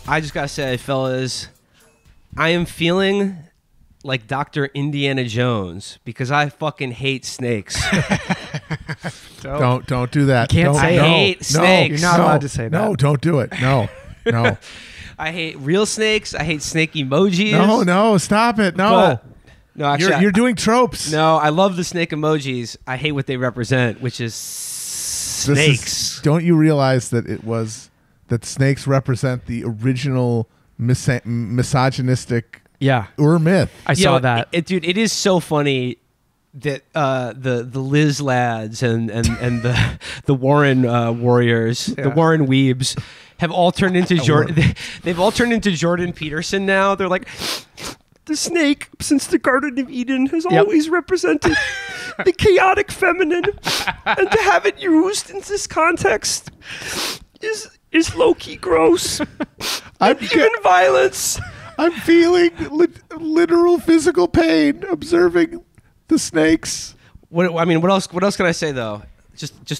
I just gotta say, fellas, I am feeling like Dr. Indiana Jones because I fucking hate snakes. Don't do that. You can't say I hate snakes. You're not allowed to say that. No, don't do it. No. I hate real snakes. I hate snake emojis. No, stop it. No. But, no, actually, You're doing tropes. No, I love the snake emojis. I hate what they represent, which is snakes. Don't you realize that snakes represent the original misogynistic myth? I saw that. Dude, it is so funny that the Liz lads and the Warren warriors, the Warren weebs, have all turned into Jordan. They've all turned into Jordan Peterson now. They're like, the snake since the Garden of Eden has always represented the chaotic feminine, and to have it used in this context is low-key gross. Even violence. I'm feeling literal physical pain observing the snakes. What else can I say though? Just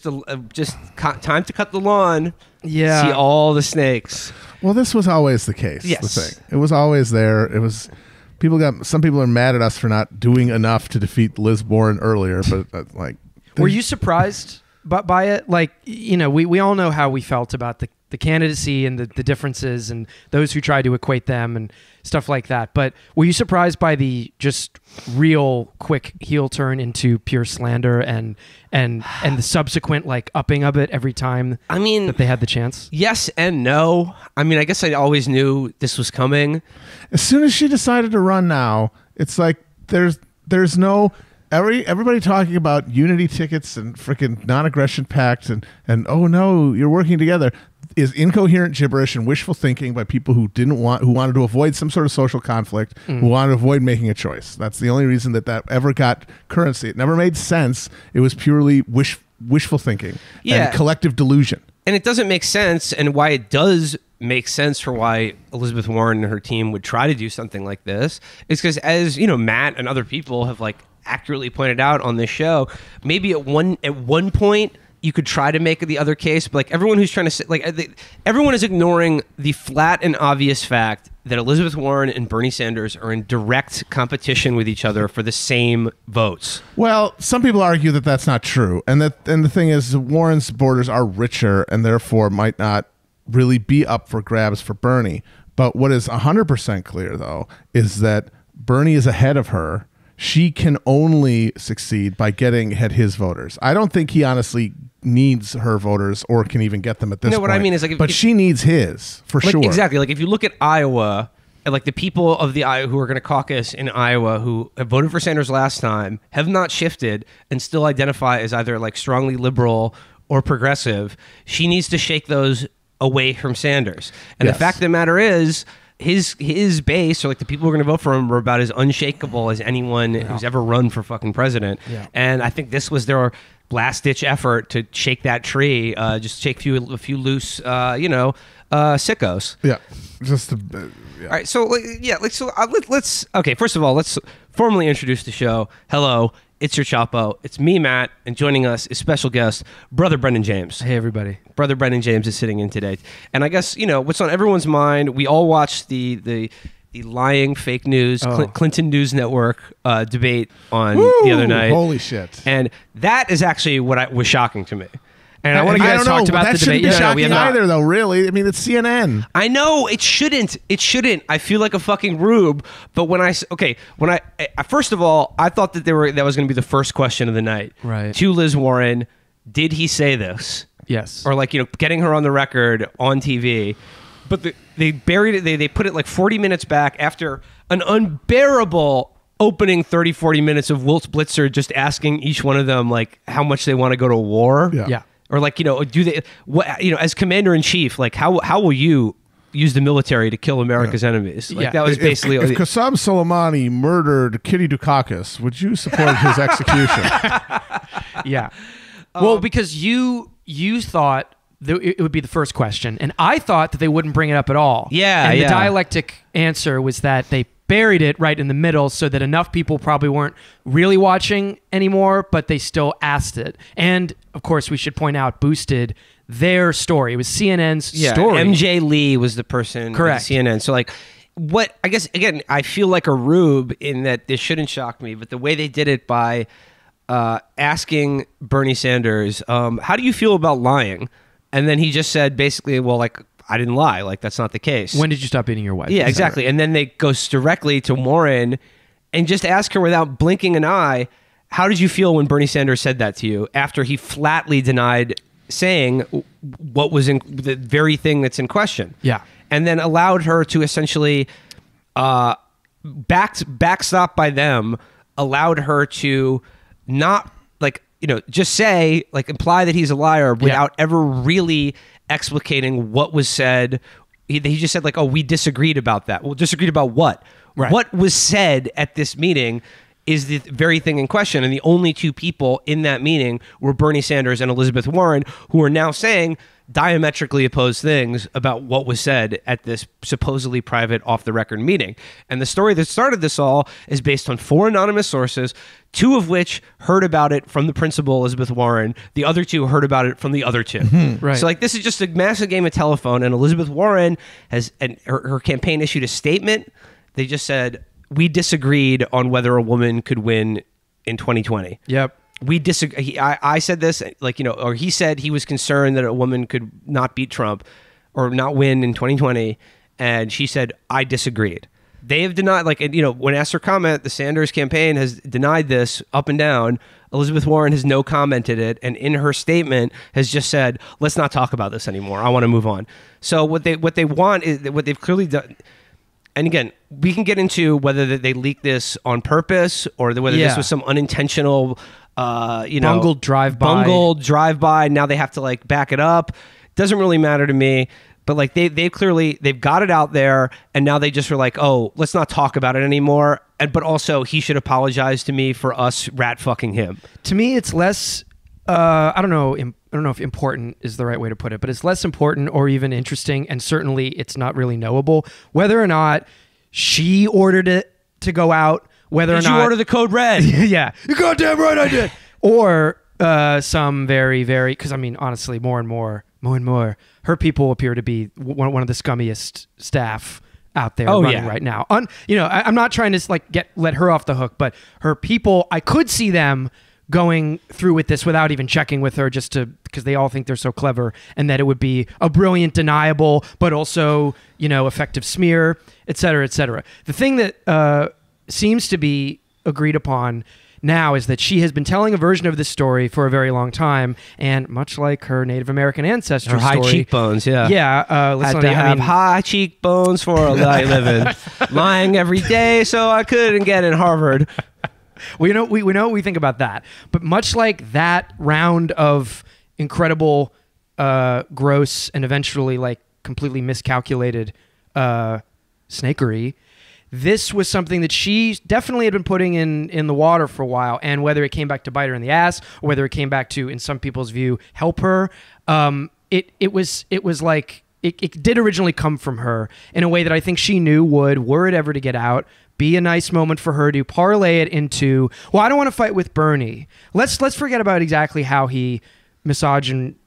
time to cut the lawn. Yeah. See all the snakes. Well, this was always the case. Yes. The thing. It was always there. It was. Some people are mad at us for not doing enough to defeat Liz Warren earlier, but were you surprised by it? Like, we all know how we felt about the candidacy and the differences and those who try to equate them and stuff like that. But were you surprised by the just real quick heel turn into pure slander and the subsequent upping of it every time that they had the chance? Yes and no. I mean, I guess I always knew this was coming. As soon as she decided to run now, it's like there's no everybody talking about unity tickets and freaking non-aggression pact and oh no, you're working together is incoherent gibberish and wishful thinking by people who wanted to avoid some sort of social conflict, who wanted to avoid making a choice. That's the only reason that ever got currency. It never made sense. It was purely wishful thinking and collective delusion. And it doesn't make sense, and why it does make sense for why Elizabeth Warren and her team would try to do something like this is because, as Matt and other people have accurately pointed out on this show, maybe at one point you could try to make the other case, but everyone who's trying to everyone is ignoring the flat and obvious fact that Elizabeth Warren and Bernie Sanders are in direct competition with each other for the same votes. Well, some people argue that that's not true, and the thing is, Warren's supporters are richer and therefore might not really be up for grabs for Bernie. But what is 100% clear, though, is that Bernie is ahead of her. She can only succeed by getting at his voters. I don't think he honestly needs her voters or can even get them at this point. What I mean is, but she needs his for sure. Exactly. If you look at Iowa, and the people of the Iowa who are going to caucus in Iowa who have voted for Sanders last time have not shifted and still identify as either strongly liberal or progressive. She needs to shake those away from Sanders. And the fact of the matter is, his base, or the people who are going to vote for him, were about as unshakable as anyone who's ever run for fucking president. Yeah. And I think this was their last-ditch effort to shake that tree, just shake a few loose, sickos. Yeah. All right. So, let's okay. First of all, let's formally introduce the show. Hello. It's your Chapo. It's me, Matt, and joining us is special guest, Brother Brendan James. Hey, everybody. Brother Brendan James is sitting in today. And I guess, what's on everyone's mind, we all watched the lying fake news, Clinton News Network debate on the other night. Holy shit. And that is actually what was shocking to me. And I want to get talked about the debate. That shouldn't be shocking either, though, really. I mean, it's CNN. I know, it shouldn't. It shouldn't. I feel like a fucking rube. But first of all, I thought that that was going to be the first question of the night. Right. To Liz Warren, did he say this? Yes. Or getting her on the record on TV. But they buried it. They put it 40 minutes back after an unbearable opening 30-40 minutes of Wilt Blitzer just asking each one of them how much they want to go to war. Yeah. Or do they as commander in chief, how will you use the military to kill America's enemies? That was basically if Qasem Soleimani murdered Kitty Dukakis, would you support his execution? Yeah. Well, because you thought it would be the first question, and I thought that they wouldn't bring it up at all. Yeah. And the dialectic answer was that they buried it right in the middle so that enough people probably weren't really watching anymore, but they still asked it. And of course, we should point out, boosted their story. It was CNN's Yeah, story. MJ Lee was the person. Correct. At CNN. So like, what I guess again, I feel like a rube in that this shouldn't shock me, but the way they did it by asking Bernie Sanders, how do you feel about lying? And then he just said basically, well, like, I didn't lie. Like, that's not the case. When did you stop beating your wife? Yeah, exactly. And then they go directly to Warren and just ask her without blinking an eye, how did you feel when Bernie Sanders said that to you after he flatly denied saying what was in the very thing that's in question? Yeah. And then allowed her to essentially, backstop by them, allowed her to not, like, you know, just say, like, imply that he's a liar without ever really explicating what was said. He just said, like, oh, we disagreed about that. Well, disagreed about what? Right. What was said at this meeting is the very thing in question. And the only two people in that meeting were Bernie Sanders and Elizabeth Warren, who are now saying diametrically opposed things about what was said at this supposedly private off-the-record meeting. And the story that started this all is based on 4 anonymous sources, 2 of which heard about it from the principal, Elizabeth Warren. The other 2 heard about it from the other 2. Right. So like, this is just a massive game of telephone. And Elizabeth Warren has, and her campaign issued a statement. They just said, we disagreed on whether a woman could win in 2020. Yep. We disagree. I said this, like, you know, or he said he was concerned that a woman could not beat Trump or not win in 2020. And she said, I disagreed. They have denied, like, you know, when asked her comment, the Sanders campaign has denied this up and down. Elizabeth Warren has no commented it. And in her statement has just said, let's not talk about this anymore. I want to move on. So what they want is what they've clearly done. And again, we can get into whether they leaked this on purpose or whether this was some unintentional, bungled drive-by. Bungled drive-by. Now they have to, like, back it up. Doesn't really matter to me. But like, they've got it out there, and now they just were like, oh, let's not talk about it anymore. But also, he should apologize to me for us rat fucking him. To me, it's less. I don't know if important is the right way to put it, but it's less important or even interesting, and certainly it's not really knowable whether or not she ordered it to go out. Whether Did or not you order the code red? yeah, you're goddamn right, I did. Or some very, very, because I mean, honestly, more and more, her people appear to be one of the scummiest staff out there running right now. I'm not trying to like let her off the hook, but her people, I could see them going through with this without even checking with her, just because they all think they're so clever and that it would be a brilliant deniable, but also, you know, effective smear, et cetera, et cetera. The thing that seems to be agreed upon now is that she has been telling a version of this story for a very long time, and much like her Native American ancestry Her high story, cheekbones, yeah. Yeah, Had to have high cheekbones for a living, lying every day so I couldn't get in Harvard. We know what we think about that. But much like that round of incredible, gross, and eventually like completely miscalculated snakery, this was something that she definitely had been putting in the water for a while. And whether it came back to bite her in the ass, or whether it came back to, in some people's view, help her, it was like it did originally come from her in a way that I think she knew would, were it ever to get out, be a nice moment for her to parlay it into, well, I don't want to fight with Bernie. Let's forget about exactly how he misogynized.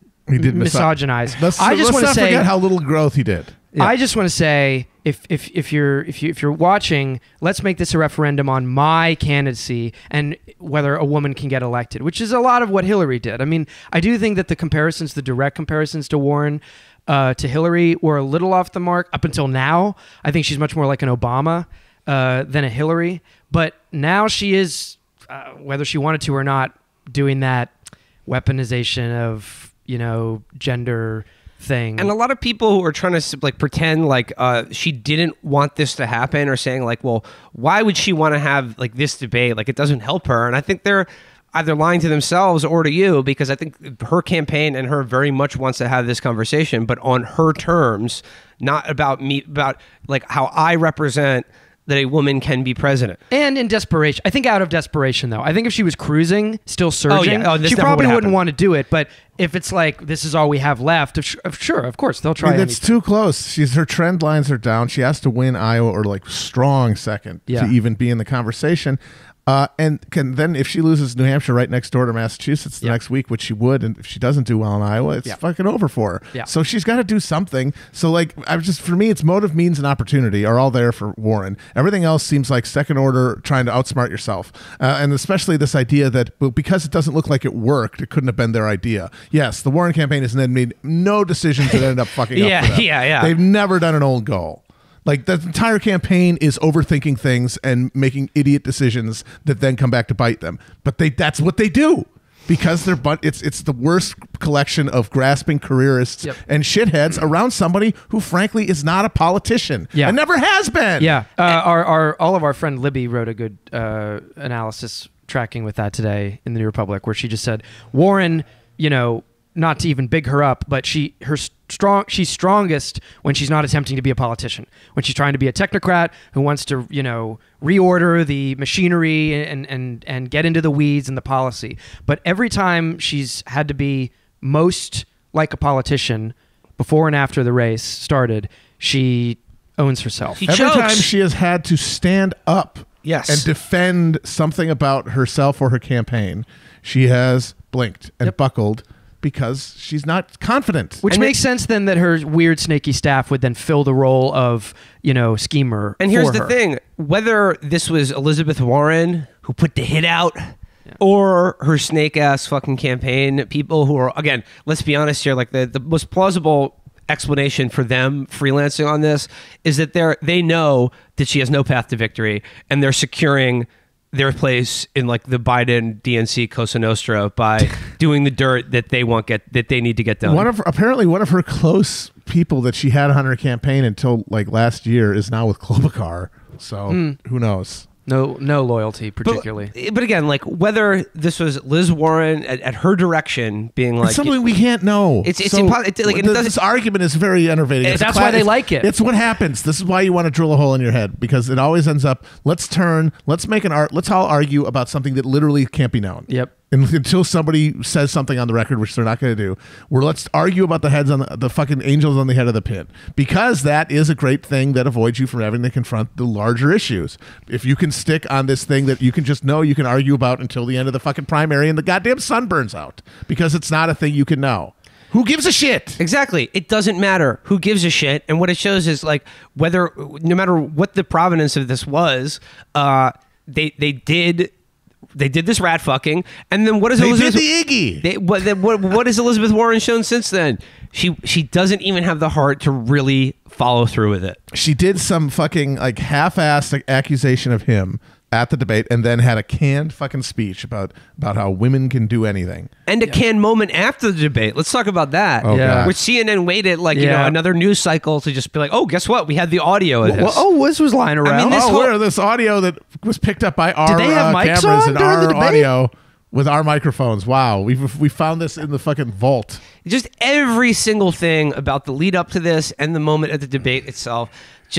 I just want to say, forget how little growth he did. Yeah. I just want to say, if you're watching, let's make this a referendum on my candidacy and whether a woman can get elected, which is a lot of what Hillary did. I mean, I do think that the direct comparisons to Warren, to Hillary, were a little off the mark up until now. I think she's much more like an Obama than a Hillary, but now she is, whether she wanted to or not, doing that weaponization of, you know, gender thing. And a lot of people who are trying to like pretend like she didn't want this to happen, or saying like, well, why would she want to have like this debate? Like, it doesn't help her. And I think they're either lying to themselves or to you, because I think her campaign and her very much wants to have this conversation, but on her terms, not about me, about like how I represent that a woman can be president. And in desperation. I think out of desperation, though. I think if she was cruising, still surging, she probably wouldn't want to do it. But if it's like, this is all we have left, sure, of course, they'll try. It's too close. Her trend lines are down. She has to win Iowa or like strong second to even be in the conversation. Then if she loses New Hampshire right next door to Massachusetts the next week, which she would, and if she doesn't do well in Iowa, it's fucking over for her. Yeah. So she's got to do something. So like, for me, it's motive, means, and opportunity are all there for Warren. Everything else seems like second order, trying to outsmart yourself, and especially this idea that because it doesn't look like it worked, it couldn't have been their idea. Yes, the Warren campaign has then made no decisions that ended up fucking up for them. Yeah. They've never done an own goal. Like, the entire campaign is overthinking things and making idiot decisions that then come back to bite them. But that's what they do. Because it's the worst collection of grasping careerists and shitheads around somebody who, frankly, is not a politician and never has been. Yeah, all of our friend Libby wrote a good analysis tracking with that today in the New Republic, where she just said Warren, not to even big her up, but she's strongest when she's not attempting to be a politician, when she's trying to be a technocrat who wants to reorder the machinery and get into the weeds and the policy. But every time she's had to be most like a politician before and after the race started, she owns herself. Every time she has had to stand up and defend something about herself or her campaign, she has blinked and buckled, because she's not confident. Which makes sense then that her weird snaky staff would then fill the role of, schemer. And here's the thing, whether this was Elizabeth Warren who put the hit out or her snake ass fucking campaign people who are, again, let's be honest here, like the most plausible explanation for them freelancing on this is that they know that she has no path to victory, and they're securing their place in like the Biden DNC Cosa Nostra by doing the dirt that they need to get done. Apparently one of her close people that she had on her campaign until like last year is now with Klobuchar. So who knows? No loyalty particularly. But again, like whether this was Liz Warren at her direction being like, it's something we can't know. It's impossible. This argument is very enervating. That's why they like it. It's what happens. This is why you want to drill a hole in your head, because it always ends up, let's all argue about something that literally can't be known. Yep. And until somebody says something on the record, which they're not going to do, let's argue about the heads on the fucking angels on the head of the pin, because that is a great thing that avoids you from having to confront the larger issues. If you can stick on this thing that you can just know you can argue about until the end of the fucking primary and the goddamn sun burns out, because it's not a thing you can know. Who gives a shit? Exactly. It doesn't matter who gives a shit. And what it shows is like no matter what the provenance of this was, they did this rat fucking, and then what is Elizabeth? They did the Iggy. What has Elizabeth Warren shown since then? She doesn't even have the heart to really follow through with it. She did some fucking like half-assed accusation of him at the debate, and then had a canned fucking speech about how women can do anything. And a canned moment after the debate. Let's talk about that. Oh, God. Which CNN waited another news cycle to just be like, oh, guess what? We had the audio of this. This was lying around. I mean, this audio that was picked up by our Did they have mics cameras on and during our the debate? audio with our microphones. Wow, we found this in the fucking vault. Just every single thing about the lead up to this and the moment at the debate itself,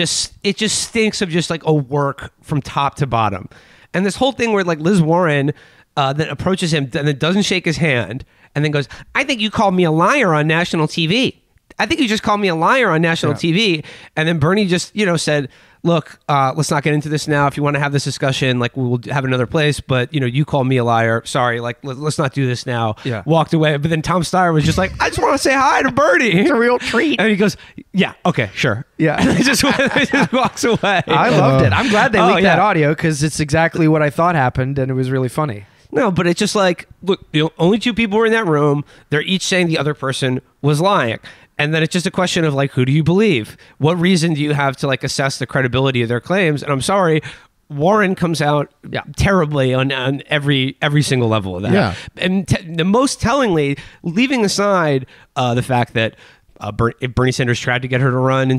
it just stinks of just like a work from top to bottom. And this whole thing where like Liz Warren then approaches him and then doesn't shake his hand and then goes, I think you called me a liar on national TV. I think you just called me a liar on national TV. And then Bernie just, said, look, let's not get into this now. If you want to have this discussion, like we will have another place, but you called me a liar. Sorry. Like, let's not do this now. Yeah. Walked away. But then Tom Steyer was just like, I just want to say hi to Bernie. It's a real treat. And he goes, yeah, okay, sure. Yeah. And he just walks away. I loved it. I'm glad they leaked that yeah. audio, because it's exactly what I thought happened, and it was really funny. No, but it's just like, look, only two people were in that room. They're each saying the other person was lying. And then it's just a question of like, who do you believe? What reason do you have to like assess the credibility of their claims? And I'm sorry, Warren comes out terribly on every single level of that. Yeah. And the most tellingly, leaving aside the fact that Bernie Sanders tried to get her to run in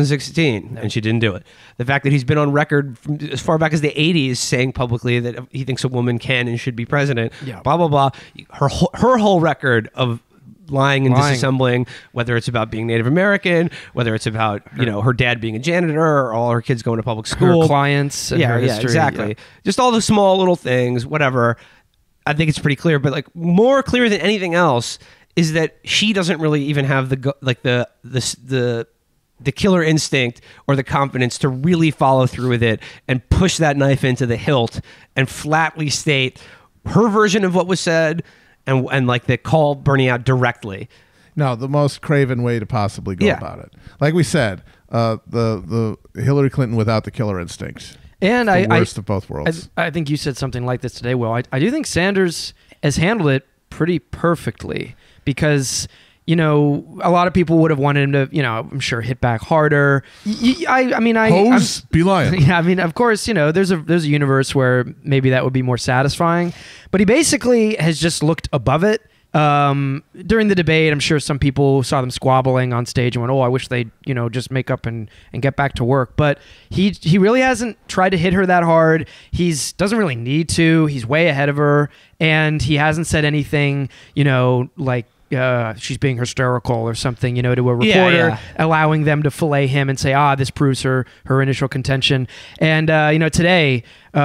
2016 and she didn't do it. The fact that he's been on record from as far back as the 80s saying publicly that he thinks a woman can and should be president, blah, blah, blah. Her whole record of lying and disassembling, whether it's about being Native American, whether it's about her dad being a janitor or all her kids going to public school, her clients, and her history. Exactly. Just all the small little things, whatever. I think it's pretty clear, but like more clear than anything else is that she doesn't really even have the the killer instinct or the confidence to really follow through with it and push that knife into the hilt and flatly state her version of what was said and like they call Bernie out directly. No, the most craven way to possibly go about it. Like we said, the Hillary Clinton without the killer instinct. And the worst of both worlds. I think you said something like this today, Will. I do think Sanders has handled it pretty perfectly because, you know, a lot of people would have wanted him to, you know, I'm sure hit back harder. Hose, be lying. Yeah, I mean, of course, you know, there's a universe where maybe that would be more satisfying, but he basically has just looked above it. During the debate, I'm sure some people saw them squabbling on stage and went, "Oh, I wish they'd, you know, just make up and get back to work." But he really hasn't tried to hit her that hard. Doesn't really need to. He's way ahead of her, and he hasn't said anything, you know, like she's being hysterical or something, you know, to a reporter, allowing them to fillet him and say, this proves her initial contention. And you know, today.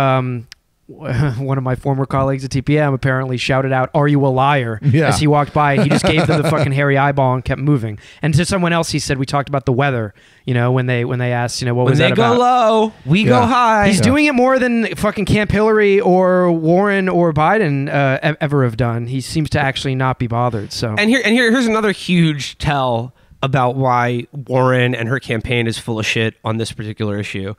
One of my former colleagues at TPM apparently shouted out, "Are you a liar?" as he walked by. He just gave them the fucking hairy eyeball and kept moving. And to someone else, he said, "We talked about the weather." You know, when they asked, you know, what was that about? When they go low, we go high. He's doing it more than fucking Camp Hillary or Warren or Biden ever have done. He seems to actually not be bothered. So, here's another huge tell about why Warren and her campaign is full of shit on this particular issue.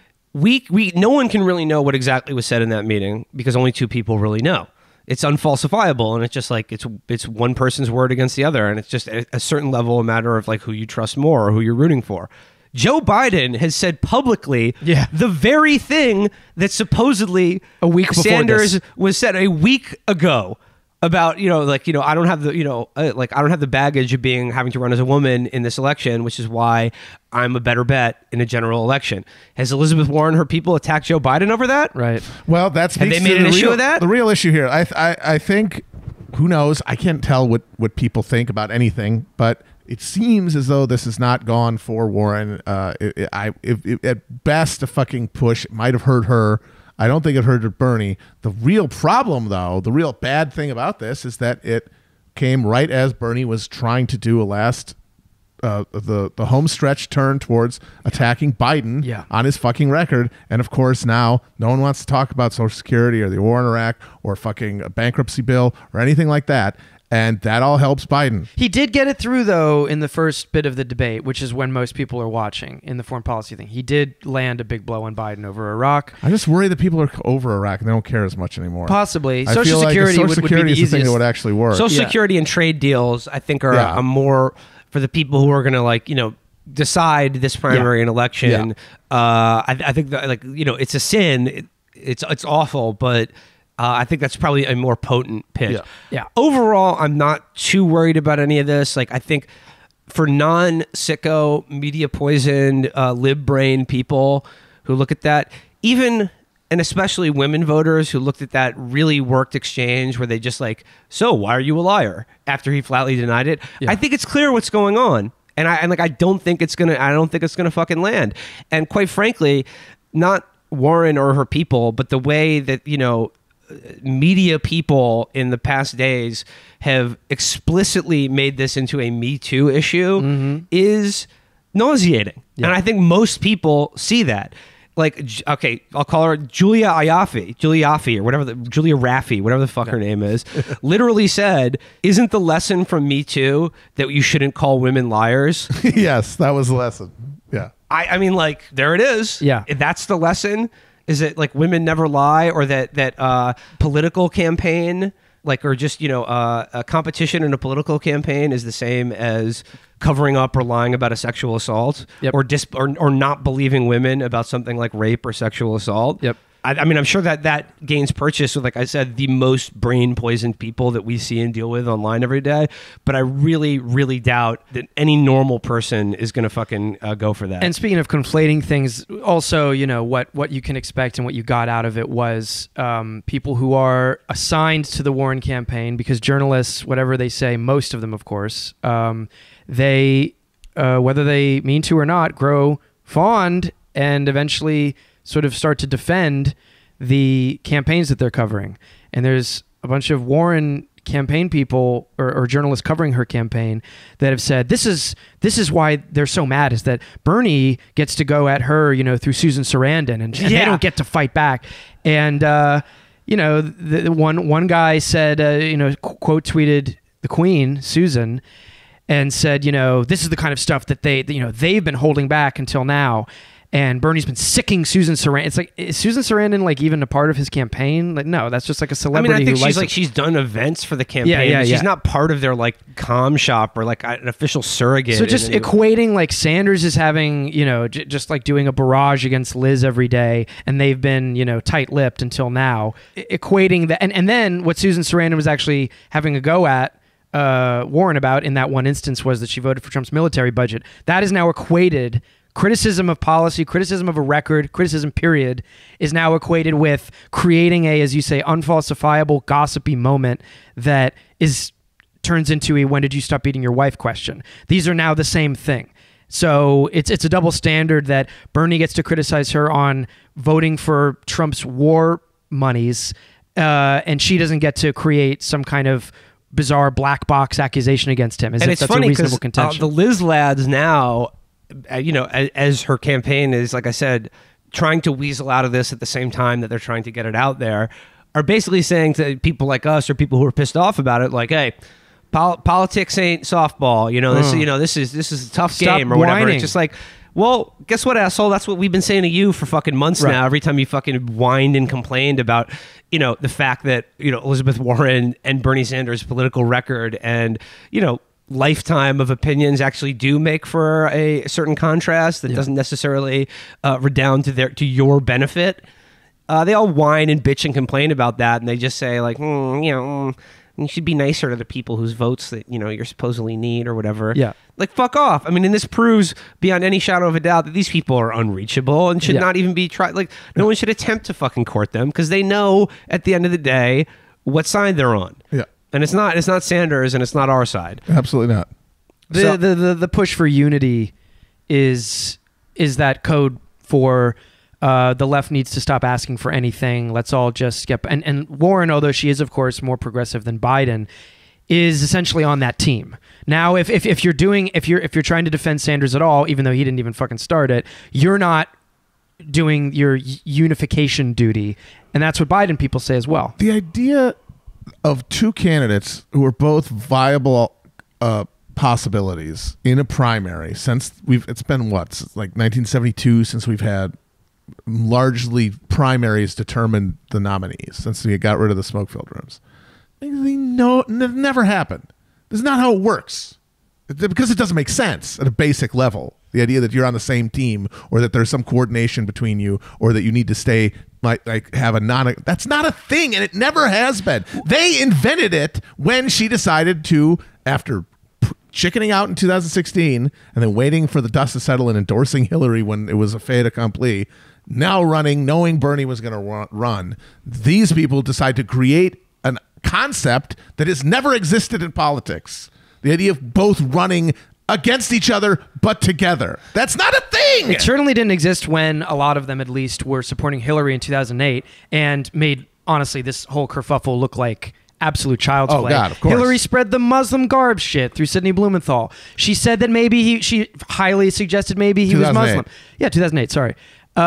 No one can really know what exactly was said in that meeting because only two people really know. It's unfalsifiable, and it's just like it's one person's word against the other, and it's just a certain level a matter of like who you trust more or who you're rooting for. Joe Biden has said publicly the very thing that supposedly a week before Sanders was said a week ago. About, you know, like, you know, I don't have the, you know, like I don't have the baggage of having to run as a woman in this election, which is why I'm a better bet in a general election. Has Elizabeth Warren, her people, attacked Joe Biden over that? Right. Well, have they made an issue of that? The real issue here, I think, who knows? I can't tell what people think about anything, but it seems as though this has not gone for Warren. At best, a fucking push might have hurt her. I don't think it hurt Bernie. The real problem, though, the real bad thing about this is that it came right as Bernie was trying to do a last, the home stretch turn towards attacking Biden on his fucking record. And of course, now no one wants to talk about Social Security or the war in Iraq or fucking a bankruptcy bill or anything like that. And that all helps Biden. He did get it through, though, in the first bit of the debate, which is when most people are watching in the foreign policy thing. He did land a big blow on Biden over Iraq. I just worry that people are over Iraq and they don't care as much anymore. Possibly. Social Security would be the easiest. Is the thing that would actually work. Social Security and trade deals, I think, are a more for the people who are going to, like, you know, decide this primary and election. I think that, like, you know, it's a sin. It's awful, but I think that's probably a more potent pitch. Yeah. Overall, I'm not too worried about any of this. Like, I think for non-sicko, media poisoned, lib brain people who look at that, even and especially women voters who looked at that really worked exchange where they just like, so why are you a liar? After he flatly denied it. I think it's clear what's going on. And I don't think it's gonna fucking land. And quite frankly, not Warren or her people, but the way that, you know, media people in the past days have explicitly made this into a Me Too issue is nauseating. And I think most people see that. Like, okay, I'll call her Julia Raffi, or whatever the fuck her name is, literally said, isn't the lesson from Me Too that you shouldn't call women liars? Yes, that was the lesson. Yeah. I mean, like, there it is. Yeah. If that's the lesson. Is it like women never lie, or that political campaign, like, or just, you know, a competition in a political campaign is the same as covering up or lying about a sexual assault, or not believing women about something like rape or sexual assault. I mean, I'm sure that gains purchase with, like I said, the most brain poisoned people that we see and deal with online every day. But I really, really doubt that any normal person is going to fucking go for that. And speaking of conflating things, also, you know, what you can expect and what you got out of it was people who are assigned to the Warren campaign, because journalists, whatever they say, most of them, of course, they, whether they mean to or not, grow fond and eventually sort of start to defend the campaigns that they're covering. And there's a bunch of Warren campaign people or journalists covering her campaign that have said this is why they're so mad, is that Bernie gets to go at her, through Susan Sarandon, and they don't get to fight back. And the one guy said, quote tweeted the Queen, Susan, and said, this is the kind of stuff that they've been holding back until now. And Bernie's been sicking Susan Sarandon. It's like, is Susan Sarandon like even a part of his campaign? Like, no, that's just like a celebrity. I think she's done events for the campaign. Yeah. She's not part of their like comm shop or like an official surrogate. So just equating like Sanders is having, just like doing a barrage against Liz every day, and they've been, tight-lipped until now. Equating that, and then what Susan Sarandon was actually having a go at Warren about in that one instance was that she voted for Trump's military budget. That is now equated. Criticism of policy, criticism of a record, criticism period is now equated with creating a, as you say, unfalsifiable, gossipy moment that turns into a "when did you stop beating your wife" question. These are now the same thing. So it's a double standard that Bernie gets to criticize her on voting for Trump's war monies, and she doesn't get to create some kind of bizarre black box accusation against him. It's funny because the Liz lads now, as her campaign is, like I said, trying to weasel out of this at the same time that they're trying to get it out there, are basically saying to people like us or people who are pissed off about it, like, hey, politics ain't softball. This is a tough game or whatever. Whining. It's just like, well, guess what, asshole? That's what we've been saying to you for fucking months now. Every time you fucking whined and complained about, the fact that, Elizabeth Warren and Bernie Sanders' political record and, lifetime of opinions actually do make for a certain contrast that doesn't necessarily redound to your benefit. They all whine and bitch and complain about that, and they just say like, you should be nicer to the people whose votes that you're supposedly need or whatever. Yeah, like fuck off. I mean, and this proves beyond any shadow of a doubt that these people are unreachable and should not even be tried. Like no one should attempt to fucking court them because they know at the end of the day what side they're on. Yeah. And it's not Sanders and it's not our side. Absolutely not. The push for unity is that code for the left needs to stop asking for anything. Let's all just get and Warren, although she is of course more progressive than Biden, is essentially on that team. Now if you're trying to defend Sanders at all, even though he didn't even fucking start it, you're not doing your unification duty. And that's what Biden people say as well. The idea of two candidates who are both viable possibilities in a primary since it's been since like 1972 since we've had largely primaries determine the nominees since we got rid of the smoke-filled rooms. Never happened. This is not how it works because it doesn't make sense at a basic level. The idea that you're on the same team or that there's some coordination between you or that you need to stay like have that's not a thing, and it never has been. They invented it when she decided to, after chickening out in 2016 and then waiting for the dust to settle and endorsing Hillary when it was a fait accompli, now running, knowing Bernie was going to run, these people decide to create a concept that has never existed in politics. The idea of both running against each other, but together. That's not a thing. It certainly didn't exist when a lot of them, at least, were supporting Hillary in 2008 and made, honestly, this whole kerfuffle look like absolute child's play. God, of course. Hillary spread the Muslim garb shit through Sidney Blumenthal. She said that she highly suggested maybe he was Muslim. Yeah, 2008, sorry.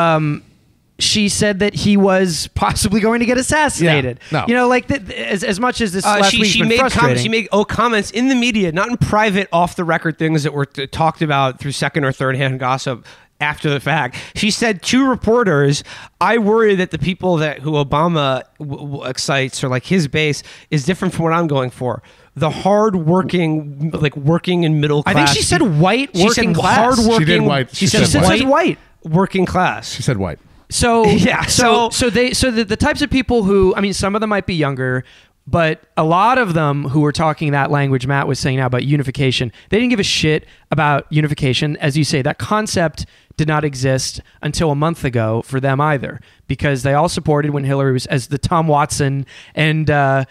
She said that he was possibly going to get assassinated. Yeah, no. As much as this last week's been frustrating. She made comments in the media, not in private, off the record things that were talked about through second or third hand gossip after the fact. She said to reporters, "I worry that the people who Obama excites or like his base is different from what I'm going for. The hard-working, like working in middle class." I think she said white working class. She did white. She said white working class. She said white. So yeah, the types of people who, I mean, some of them might be younger, but a lot of them who were talking that language Matt was saying now about unification, they didn't give a shit about unification. As you say, that concept did not exist until a month ago for them either, because they all supported when Hillary was, as the Tom Watson and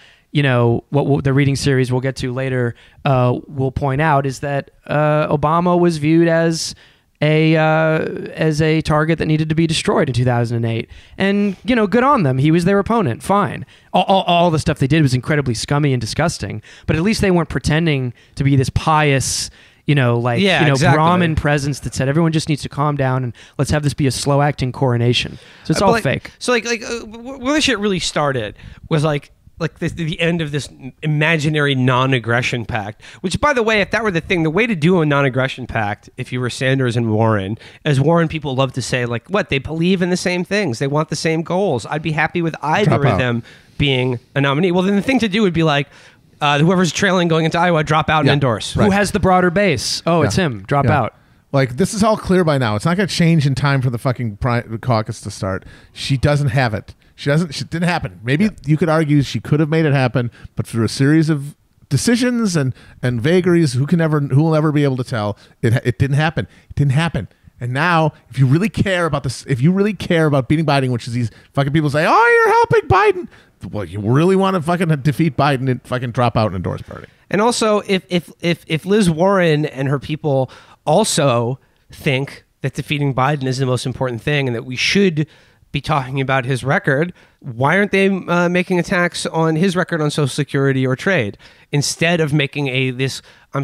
what the reading series we'll get to later will point out, is that Obama was viewed as as a target that needed to be destroyed in 2008. And, good on them. He was their opponent. Fine. All the stuff they did was incredibly scummy and disgusting, but at least they weren't pretending to be this pious, exactly. Brahmin presence that said everyone just needs to calm down and let's have this be a slow acting coronation. So it's all fake. So where this shit really started was the end of this imaginary non-aggression pact, which, by the way, if that were the thing, the way to do a non-aggression pact, if you were Sanders and Warren, as Warren people love to say, they believe in the same things. They want the same goals. I'd be happy with either of them being a nominee. Well, then the thing to do would be whoever's trailing going into Iowa, drop out and endorse. Right. Who has the broader base? Oh, it's him. Drop out. This is all clear by now. It's not going to change in time for the fucking caucus to start. She doesn't have it. It didn't happen. Maybe you could argue she could have made it happen, but through a series of decisions and vagaries, who will ever be able to tell? It didn't happen. It didn't happen. And now, if you really care about this, if you really care about beating Biden, which is these fucking people say, "Oh, you're helping Biden," well, you really want to fucking defeat Biden and fucking drop out and endorse Bernie. And also, if Liz Warren and her people also think that defeating Biden is the most important thing and that we should be talking about his record, why aren't they making attacks on his record on Social Security or trade instead of making this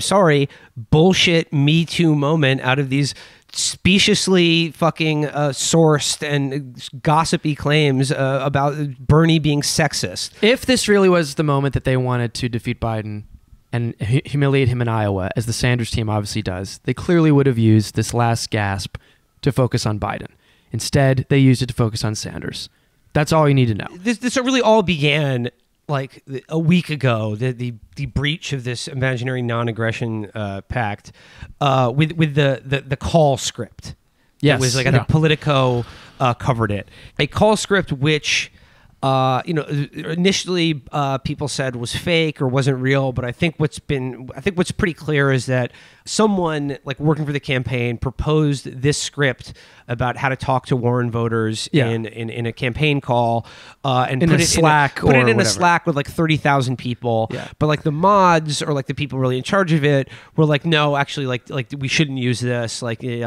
bullshit Me Too moment out of these speciously fucking sourced and gossipy claims about Bernie being sexist? If this really was the moment that they wanted to defeat Biden and humiliate him in Iowa, as the Sanders team obviously does, they clearly would have used this last gasp to focus on Biden. Instead, they used it to focus on Sanders. That's all you need to know. This really all began a week ago. The breach of this imaginary non-aggression pact with the call script. Yes, it was I think Politico covered it. A call script which initially people said was fake or wasn't real, but I think what's pretty clear is that someone working for the campaign proposed this script about how to talk to Warren voters in a campaign call and put it in a Slack with 30,000 people. Yeah. But the mods or the people really in charge of it were no, actually we shouldn't use this.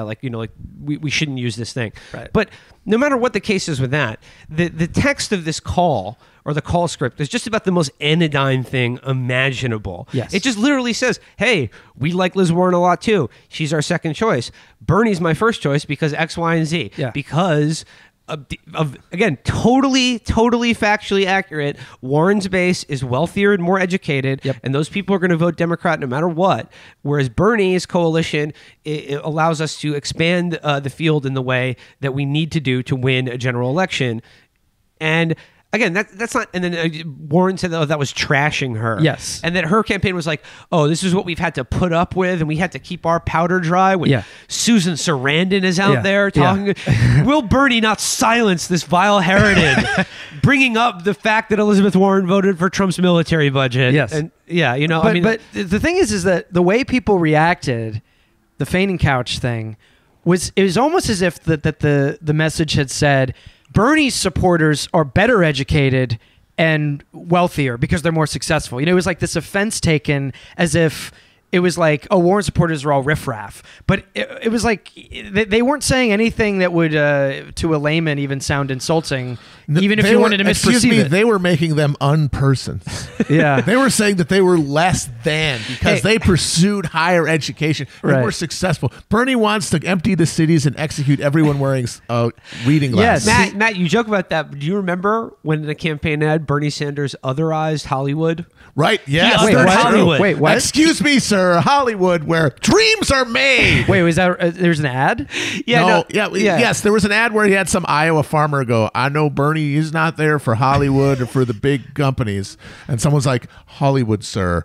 We shouldn't use this thing. Right. But no matter what the case is with that, the text of this call or the call script is just about the most anodyne thing imaginable. Yes. It just literally says, hey, we like Liz Warren a lot too. She's our second choice. Bernie's my first choice because X, Y, and Z. Yeah. Because again, totally factually accurate. Warren's base is wealthier and more educated, and those people are going to vote Democrat no matter what. Whereas Bernie's coalition it allows us to expand the field in the way that we need to do to win a general election. And again, that's not. And then Warren said that was trashing her. Yes, and that her campaign was oh, this is what we've had to put up with, and we had to keep our powder dry. When Susan Sarandon is out there talking, will Bernie not silence this vile harridan, bringing up the fact that Elizabeth Warren voted for Trump's military budget? Yes, and but the thing is that the way people reacted, the fainting couch thing, was almost as if the message had said, Bernie's supporters are better educated and wealthier because they're more successful. It was this offense taken as if it was Warren supporters are all riffraff. But it was they weren't saying anything that would, to a layman, even sound insulting, even if you wanted to misperceive it. They were making them unpersons. Yeah. They were saying that they were less than because they pursued higher education and were successful. Bernie wants to empty the cities and execute everyone wearing reading glasses. Yes. Matt, you joke about that, but do you remember when in the campaign ad, Bernie Sanders otherized Hollywood? Right, yes. Wait, what? Hollywood. Wait, what? Excuse me, sir. Hollywood, where dreams are made. Wait, was that there's an ad? Yes, there was an ad where he had some Iowa farmer go, I know Bernie is not there for Hollywood or for the big companies. And someone's like, Hollywood, sir.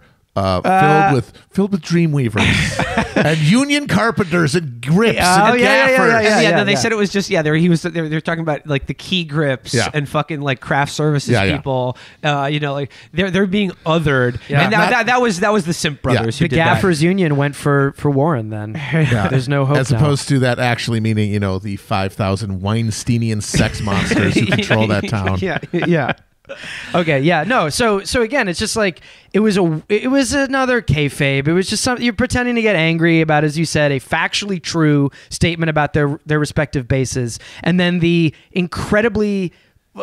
Filled with dream weavers and union carpenters and grips and gaffers. No, they said it was just they're talking about the key grips and fucking craft services people. They're being othered. Yeah. And that was the Simp brothers who the did gaffers that. union went for Warren then. There's no hope as opposed to that actually meaning the 5,000 Weinsteinian sex monsters who control that town. Yeah. Okay, yeah, no. So again, it's just like it was another kayfabe. It was just something you're pretending to get angry about, as you said, a factually true statement about their respective bases, and then the incredibly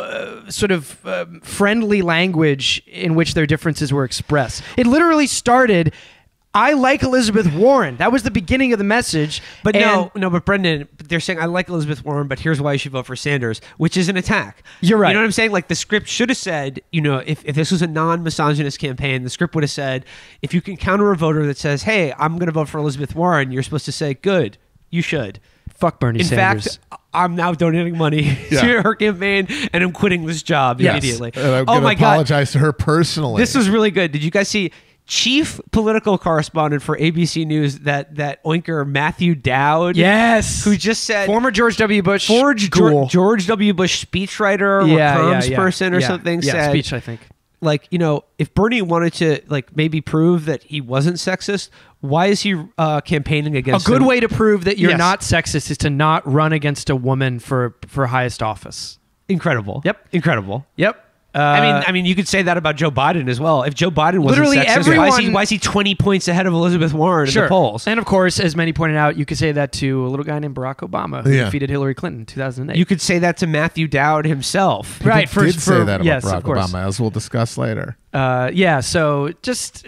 friendly language in which their differences were expressed. It literally started, I like Elizabeth Warren. That was the beginning of the message. But but Brendan, they're saying I like Elizabeth Warren, but here's why you should vote for Sanders, which is an attack. You're right. You know what I'm saying? Like the script should have said, if this was a non-misogynist campaign, the script would have said, if you can counter a voter that says, hey, I'm going to vote for Elizabeth Warren, you're supposed to say, good, you should. Fuck Bernie Sanders. In fact, I'm now donating money to her campaign, and I'm quitting this job immediately. And I'm going to apologize to her personally. This was really good. Did you guys see chief political correspondent for ABC News, that oinker Matthew Dowd? Yes. Who just said... Former George W. Bush. George W. Bush speechwriter or comms person or something said... speech, I think. Like, if Bernie wanted to, maybe prove that he wasn't sexist, why is he campaigning against A good him? way to prove that you're not sexist is to not run against a woman for highest office. Incredible. Yep. Incredible. Yep. I mean, you could say that about Joe Biden as well. If Joe Biden wasn't literally sexist, why is he 20 points ahead of Elizabeth Warren in the polls? And of course, as many pointed out, you could say that to a little guy named Barack Obama who defeated Hillary Clinton in 2008. You could say that to Matthew Dowd himself. Right. Did say that about Barack Obama, as we'll discuss later. So just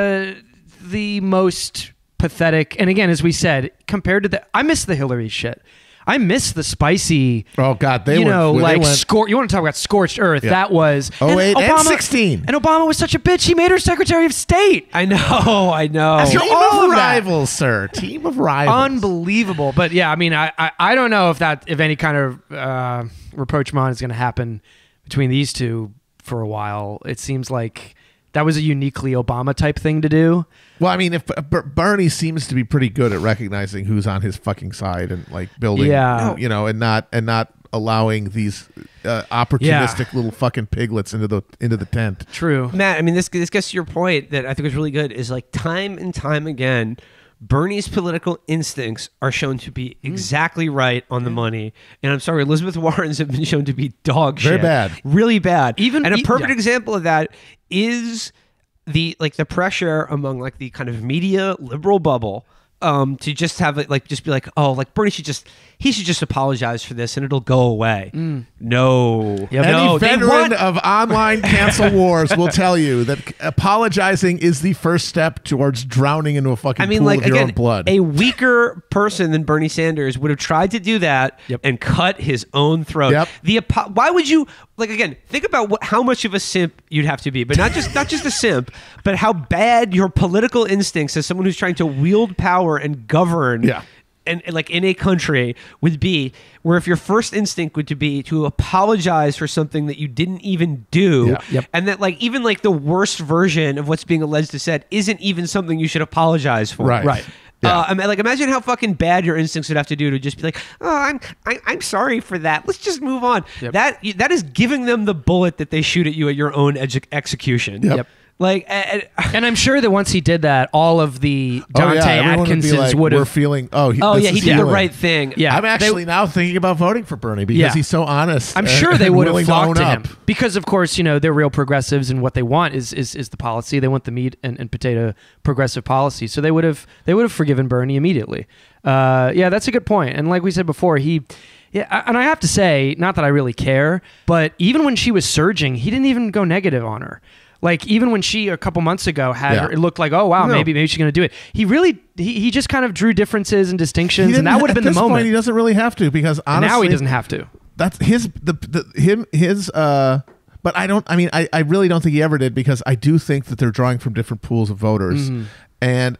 the most pathetic. And again, as we said, compared to I miss the Hillary shit. I miss the spicy. Oh God, you want to talk about scorched earth? Yeah. That was 08 and 16. And Obama was such a bitch. He made her Secretary of State. I know. After Team all of of rivals, sir. Team of rivals. Unbelievable. But yeah, I mean, I don't know if any kind of rapprochement is going to happen between these two for a while. It seems like that was a uniquely Obama type thing to do. Well, I mean, if Bernie seems to be pretty good at recognizing who's on his fucking side and building, and not allowing these opportunistic little fucking piglets into the tent. True, Matt. I mean, this gets to your point that I think was really good. Is time and time again, Bernie's political instincts are shown to be exactly right on the money. And I'm sorry, Elizabeth Warren's have been shown to be dog shit. Very bad. Really bad. And a perfect example of that is the pressure among the kind of media liberal bubble to just have it just be Bernie should just apologize for this and it'll go away. No. Yep. Any veteran of online cancel wars will tell you that apologizing is the first step towards drowning into a fucking pool of your own blood. A weaker person than Bernie Sanders would have tried to do that and cut his own throat. Why would you think about how much of a simp you'd have to be, but not just a simp, but how bad your political instincts as someone who's trying to wield power and govern and in a country would be, where if your first instinct would be to apologize for something that you didn't even do, and that even the worst version of what's being alleged to said isn't even something you should apologize for. Right. Yeah. Imagine how fucking bad your instincts would have to do to just be oh, I'm sorry for that. Let's just move on. That is giving them the bullet that they shoot at you at your own execution. Yep. And I'm sure that once he did that, all of the Dante Atkinsons would have feeling. He did the right thing. Yeah, I'm actually now thinking about voting for Bernie because he's so honest. I'm sure they would have flocked to him up. because, of course, they're real progressives, and what they want is the policy. They want the meat and potato progressive policy. So they would have forgiven Bernie immediately. That's a good point. And like we said before, and I have to say, not that I really care, but even when she was surging, he didn't even go negative on her. Even when she a couple months ago had her, it looked like, oh wow, maybe she's going to do it. He just kind of drew differences and distinctions, and that would have been the moment. Point, he doesn't really have to, because honestly, now he doesn't have to. That's his. But I don't. I mean, I really don't think he ever did, because I do think that they're drawing from different pools of voters, and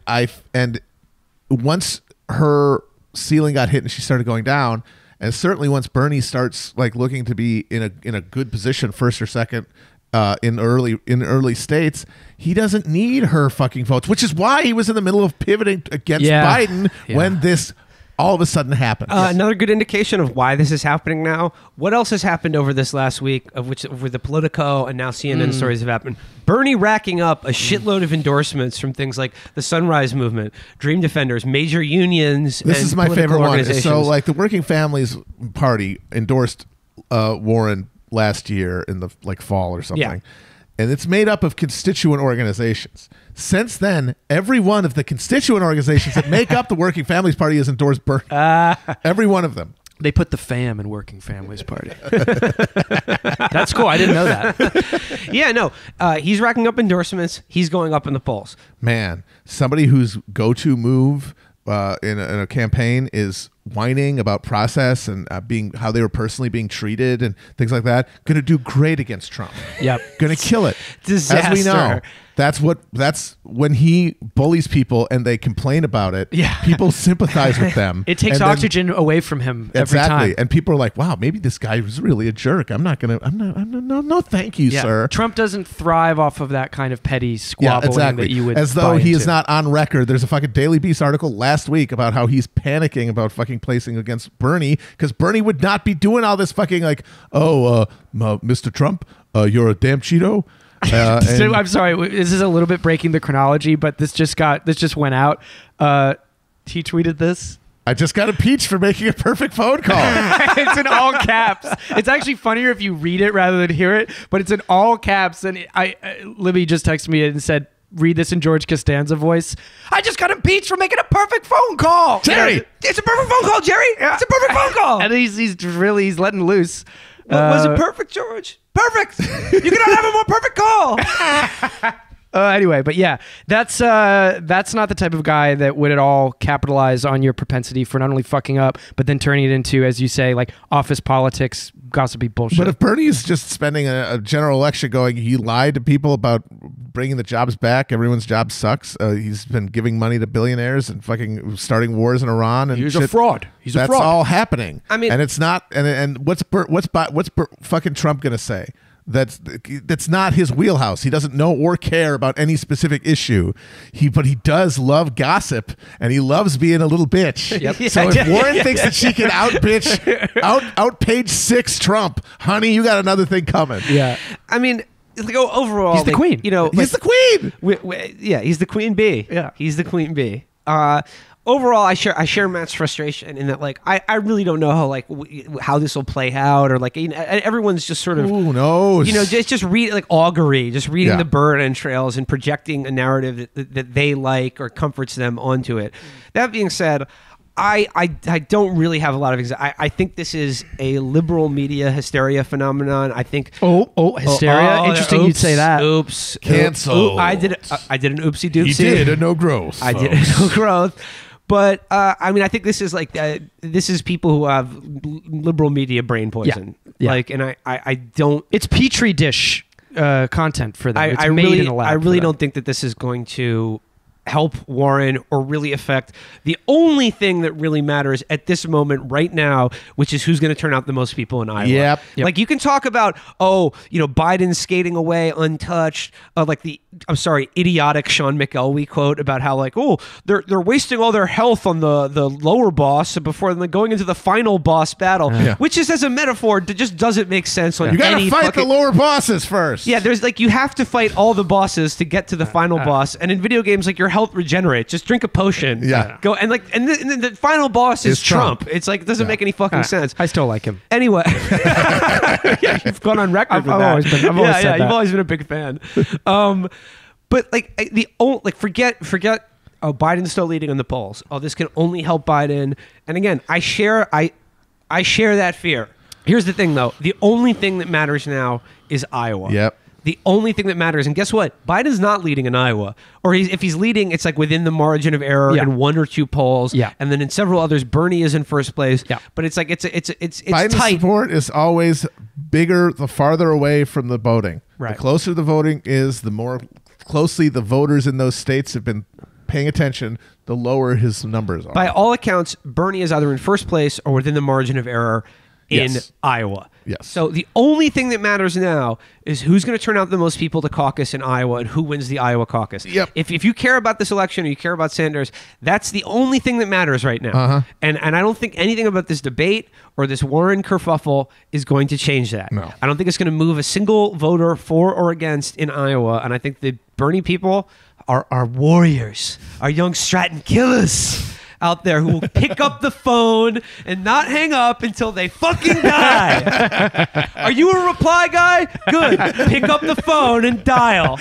once her ceiling got hit and she started going down, and certainly once Bernie starts looking to be in a good position, first or second. In early states, he doesn't need her fucking votes, which is why he was in the middle of pivoting against Biden when this all of a sudden happened. Another good indication of why this is happening now. What else has happened over this last week, over the Politico and now CNN stories have happened? Bernie racking up a shitload of endorsements from things like the Sunrise Movement, Dream Defenders, major unions. This is my favorite one. So the Working Families Party endorsed Warren last year in the fall or something. Yeah. And it's made up of constituent organizations. Since then, every one of the constituent organizations that make up the Working Families Party has endorsed Bernie. Every one of them. They put the fam in Working Families Party. That's cool. I didn't know that. Yeah, no. He's racking up endorsements. He's going up in the polls. Man, somebody whose go-to move in a campaign is whining about process and how they were personally being treated and things like that. Going to do great against Trump. Yep. Going to kill it. Disaster. As we know, that's when he bullies people and they complain about it. Yeah. People sympathize with them. It takes And then- oxygen away from him every Exactly. time. And people are like, wow, maybe this guy was really a jerk. I'm not, no, thank you, Yeah. sir. Trump doesn't thrive off of that kind of petty squabbling Yeah, exactly. that you would As though buy he is into. not on record. There's a fucking Daily Beast article last week about how he's panicking about fucking placing against Bernie because Bernie would not be doing all this fucking Mr. Trump, you're a damn Cheeto. So, I'm sorry. This is a little bit breaking the chronology, but this just went out. He tweeted this. I just got impeached for making a perfect phone call. It's in all caps. It's actually funnier if you read it rather than hear it, but it's in all caps. And Libby just texted me and said, read this in George Costanza voice. I just got impeached for making a perfect phone call. Jerry, It's a perfect phone call, Jerry. It's a perfect phone call. And he's letting loose. Was it perfect, George? Perfect. You cannot have a more perfect call. Anyway, but yeah, that's not the type of guy that would at all capitalize on your propensity for not only fucking up, but then turning it into, as you say, like office politics, gossipy bullshit. But if Bernie is just spending a general election going, he lied to people about bringing the jobs back, everyone's job sucks. He's been giving money to billionaires and fucking starting wars in Iran and He's shit. a fraud. He's a That's fraud. all happening. I mean- and it's not. And what's fucking Trump gonna say? That's not his wheelhouse. He doesn't know or care about any specific issue. But he does love gossip, and he loves being a little bitch. Yep. So if Warren thinks that she can out page 6 Trump, honey, you got another thing coming. Yeah. I mean, like overall, He's the like, queen. You know, He's like, the queen. yeah, he's the queen bee. Yeah. He's the queen bee. Overall, I share Matt's frustration in that, like, I really don't know how how this will play out, or like, you know, everyone's just sort of, Who knows? you know, just read like augury, just reading Yeah. the burn trails and projecting a narrative that they like or comforts them onto it. That being said, I don't really have a lot of I think this is a liberal media hysteria phenomenon. I think Hysteria. Interesting you'd say that. Oops. Canceled. I did an oopsie doopsie. he did a no growth. I did no growth. But I mean, I think this is like this is people who have liberal media brain poison. Yeah. Like, and I don't. It's petri dish content for them. It's I made really in a lab. I really for them. don't think that this is going to help Warren or really affect the only thing that really matters at this moment right now, which is who's going to turn out the most people in Iowa. Yep. Like, you can talk about, Biden skating away untouched, idiotic Sean McElwee quote about how they're wasting all their health on the lower boss before then going into the final boss battle, Yeah. which is as a metaphor that just doesn't make sense on You gotta any fight fucking- the lower bosses first. Yeah, there's you have to fight all the bosses to get to the final boss, and in video games, your health regenerates. Just drink a potion. Yeah. Go and then the final boss is Is Trump. It's it doesn't make any fucking sense. I still like him. Anyway, yeah, you've gone on record I've with that. always said You've that. always been a big fan. But forget. Oh, Biden's still leading in the polls. Oh, this can only help Biden. And again, I share that fear. Here's the thing, though. The only thing that matters now is Iowa. Yep. The only thing that matters, and guess what? Biden's not leading in Iowa, or if he's leading, it's within the margin of error Yeah. in one or two polls. Yeah. And then in several others, Bernie is in first place. Yeah. But it's Biden's tight. support is always bigger the farther away from the voting. Right. The closer the voting is, the more closely the voters in those states have been paying attention, the lower his numbers are. By all accounts, Bernie is either in first place or within the margin of error in Yes. Iowa. Yes. So the only thing that matters now is who's going to turn out the most people to caucus in Iowa and who wins the Iowa caucus. Yep. If you care about this election or you care about Sanders, that's the only thing that matters right now. Uh-huh. And I don't think anything about this debate or this Warren kerfuffle is going to change that. No. I don't think it's going to move a single voter for or against in Iowa. And I think the Bernie people are warriors, are young Stratton killers. out there who will pick up the phone and not hang up until they fucking die. Are you a reply guy? Good. Pick up the phone and dial.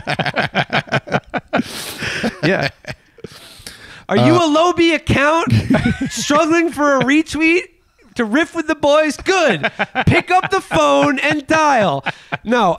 Yeah. Are you a Lobby account struggling for a retweet to riff with the boys? Good. Pick up the phone and dial. No,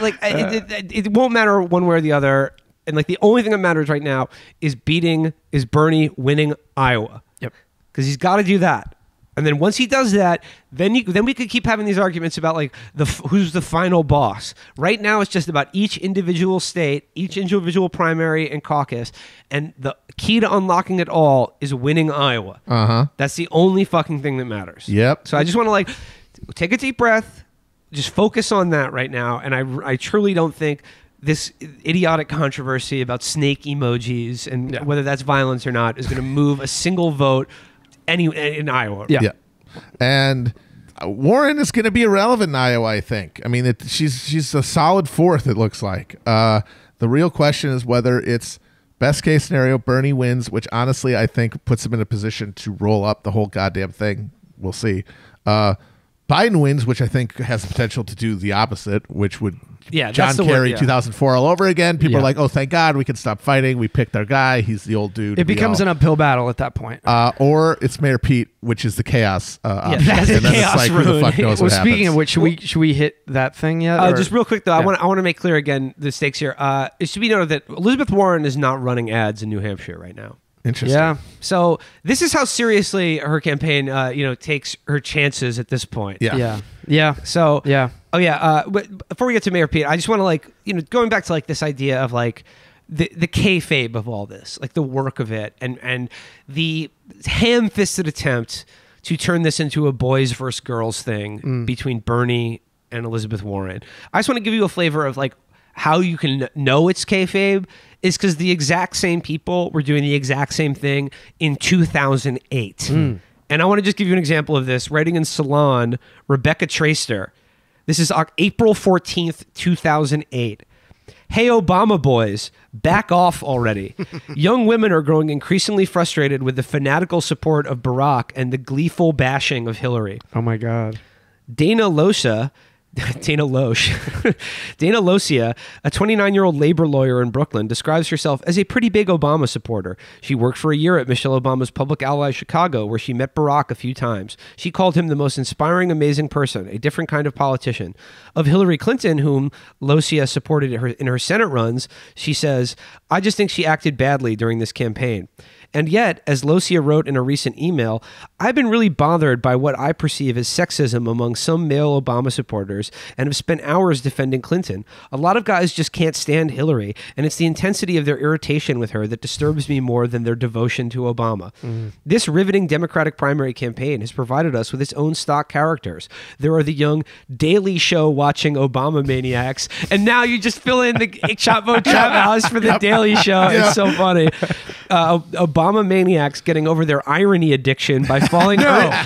it won't matter one way or the other. And like the only thing that matters right now is Bernie winning Iowa. Yep. Because he's got to do that. And then once he does that, then we could keep having these arguments about like who's the final boss. Right now, it's just about each individual state, each individual primary and caucus, and the key to unlocking it all is winning Iowa. That's the only fucking thing that matters. Yep. So I just want to like take a deep breath, just focus on that right now, and I truly don't think this idiotic controversy about snake emojis and whether that's violence or not is going to move a single vote in Iowa. Yeah. And Warren is going to be irrelevant in Iowa, I think. I mean, she's a solid fourth, it looks like. The real question is whether it's best case scenario, Bernie wins, which honestly I think puts him in a position to roll up the whole goddamn thing. We'll see. Biden wins, which I think has the potential to do the opposite, which would John Kerry 2004 all over again. People are like, oh, thank God we can stop fighting. We picked our guy. He's the old dude. It becomes an uphill battle at that point. Or it's Mayor Pete, which is the chaos option. That's and the then chaos it's like, who the fuck knows what happens. Speaking of which, should we hit that thing yet? Just real quick though, I want to make clear again the stakes here. It should be noted that Elizabeth Warren is not running ads in New Hampshire right now. Interesting. Yeah. So this is how seriously her campaign, takes her chances at this point. Yeah. So Yeah. Oh yeah. But before we get to Mayor Pete, I just want to going back to like this idea of like the kayfabe of all this, like the work of it, and the ham-fisted attempt to turn this into a boys versus girls thing between Bernie and Elizabeth Warren. I just want to give you a flavor of like how you can know it's kayfabe is because the exact same people were doing the exact same thing in 2008. And I want to just give you an example of this. Writing in Salon, Rebecca Traister. This is April 14th, 2008. Hey, Obama boys, back off already. Young women are growing increasingly frustrated with the fanatical support of Barack and the gleeful bashing of Hillary. Oh, my God. Dana Locia, a 29-year-old labor lawyer in Brooklyn, describes herself as a pretty big Obama supporter. She worked for a year at Michelle Obama's public ally Chicago, where she met Barack a few times. She called him the most inspiring, amazing person, a different kind of politician. Of Hillary Clinton, whom Locia supported in her Senate runs, she says, I just think she acted badly during this campaign. And yet, as Locia wrote in a recent email, I've been really bothered by what I perceive as sexism among some male Obama supporters and have spent hours defending Clinton. A lot of guys just can't stand Hillary, and it's the intensity of their irritation with her that disturbs me more than their devotion to Obama. This riveting Democratic primary campaign has provided us with its own stock characters. There are the young Daily Show watching Obama maniacs, and now you just fill in the Chapo Trap House for the Daily Show. It's so funny. Obama maniacs getting over their irony addiction by falling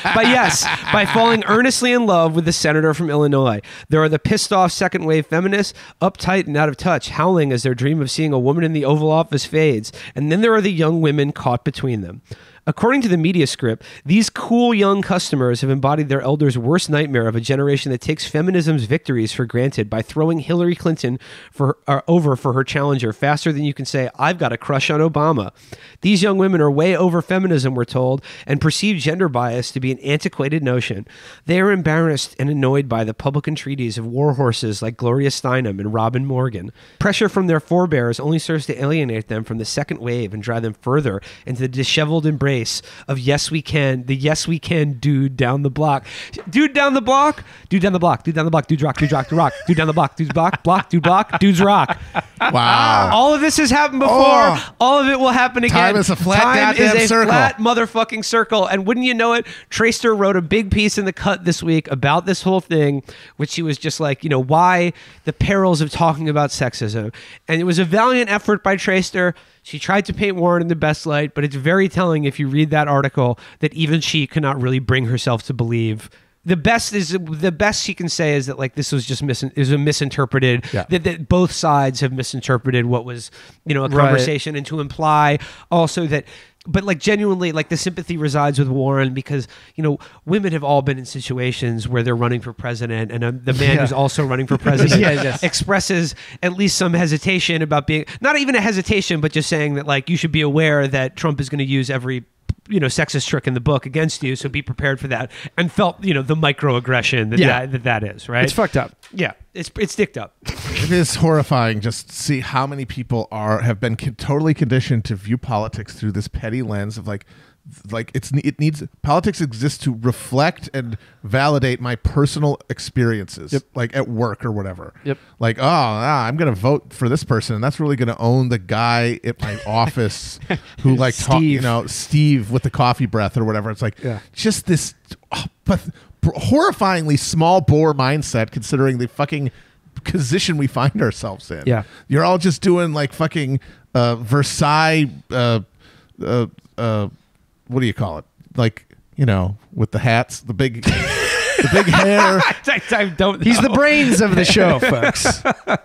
by falling earnestly in love with the senator from Illinois. There are the pissed off second wave feminists, uptight and out of touch, howling as their dream of seeing a woman in the Oval Office fades. And then there are the young women caught between them. According to the media script, these cool young customers have embodied their elders' worst nightmare of a generation that takes feminism's victories for granted by throwing Hillary Clinton over for her challenger faster than you can say, I've got a crush on Obama. These young women are way over feminism, we're told, and perceive gender bias to be an antiquated notion. They are embarrassed and annoyed by the public entreaties of war horses like Gloria Steinem and Robin Morgan. Pressure from their forebears only serves to alienate them from the second wave and drive them further into the disheveled embrace of yes we can dude down the block. Dude down the block, dude down the block, dude down the block, dudes rock, dudes rock, dude rock, dude down the block, dudes block, dude block, dudes rock. Wow. All of this has happened before. All of it will happen again. Time is a flat goddamn circle. Flat motherfucking circle. And wouldn't you know it, Traister wrote a big piece in The Cut this week about this whole thing, which she was just like, why the perils of talking about sexism. And it was a valiant effort by Traister. She tried to paint Warren in the best light, but it's very telling if you read that article that even she could not really bring herself to believe. The best she can say is that like this was just misinterpreted. Yeah. That both sides have misinterpreted what was a conversation, and to imply also that but like genuinely, like the sympathy resides with Warren because, you know, women have all been in situations where they're running for president, and the man who's also running for president expresses at least some hesitation about being, not even a hesitation, but just saying that like you should be aware that Trump is going to use every, you know, sexist trick in the book against you, so be prepared for that, and felt, you know, the microaggression that is, right? It's fucked up. Yeah, it's dicked up. It is horrifying just to see how many people have been totally conditioned to view politics through this petty lens of like it needs, politics exists to reflect and validate my personal experiences, like at work or whatever. Like, I'm gonna vote for this person, and that's really gonna own the guy at my office who like Steve with the coffee breath or whatever. It's like just this but horrifyingly small bore mindset considering the fucking position we find ourselves in. You're all just doing like fucking Versailles what do you call it? Like, you know, with the hats, the big hair. I don't know. He's the brains of the show, folks.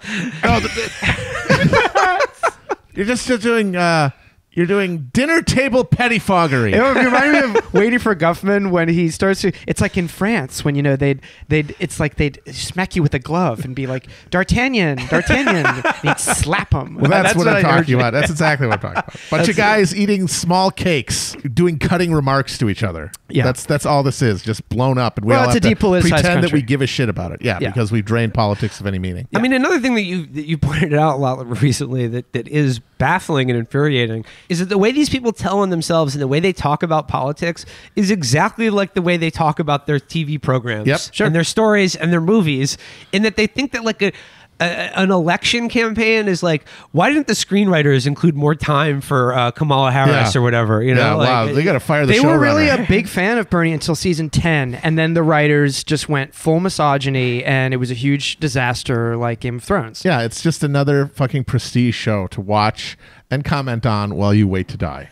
You're just doing you're doing dinner table pettifoggery. It reminded me of Waiting for Guffman when he starts to. It's like in France when, you know, they'd smack you with a glove and be like, D'Artagnan, and he'd slap him. Well, that's what I'm talking about. That's exactly what I'm talking about. Bunch of guys eating small cakes, doing cutting remarks to each other. Yeah, that's all this is, just blown up, and we all have to pretend that we give a shit about it. Yeah, because we've drained politics of any meaning. I mean, another thing that you pointed out a lot recently that is baffling and infuriating is that the way these people tell on themselves and the way they talk about politics is exactly like the way they talk about their TV programs and their stories and their movies, in that they think that like an election campaign is like, why didn't the screenwriters include more time for Kamala Harris or whatever? You know, wow, they got to fire the showrunner. They were really a big fan of Bernie until season 10, and then the writers just went full misogyny, and it was a huge disaster, like Game of Thrones. Yeah, it's just another fucking prestige show to watch and comment on while you wait to die.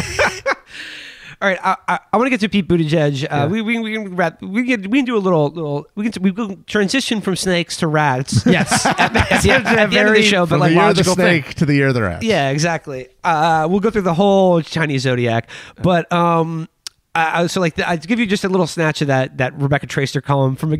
All right, I want to get to Pete Buttigieg. We can do a little we can transition from snakes to rats. Yes, at the end of the show, but like logical the snake to the year of the rat. Yeah, exactly. We'll go through the whole Chinese zodiac, but so like I'd give you just a little snatch of that Rebecca Traister column from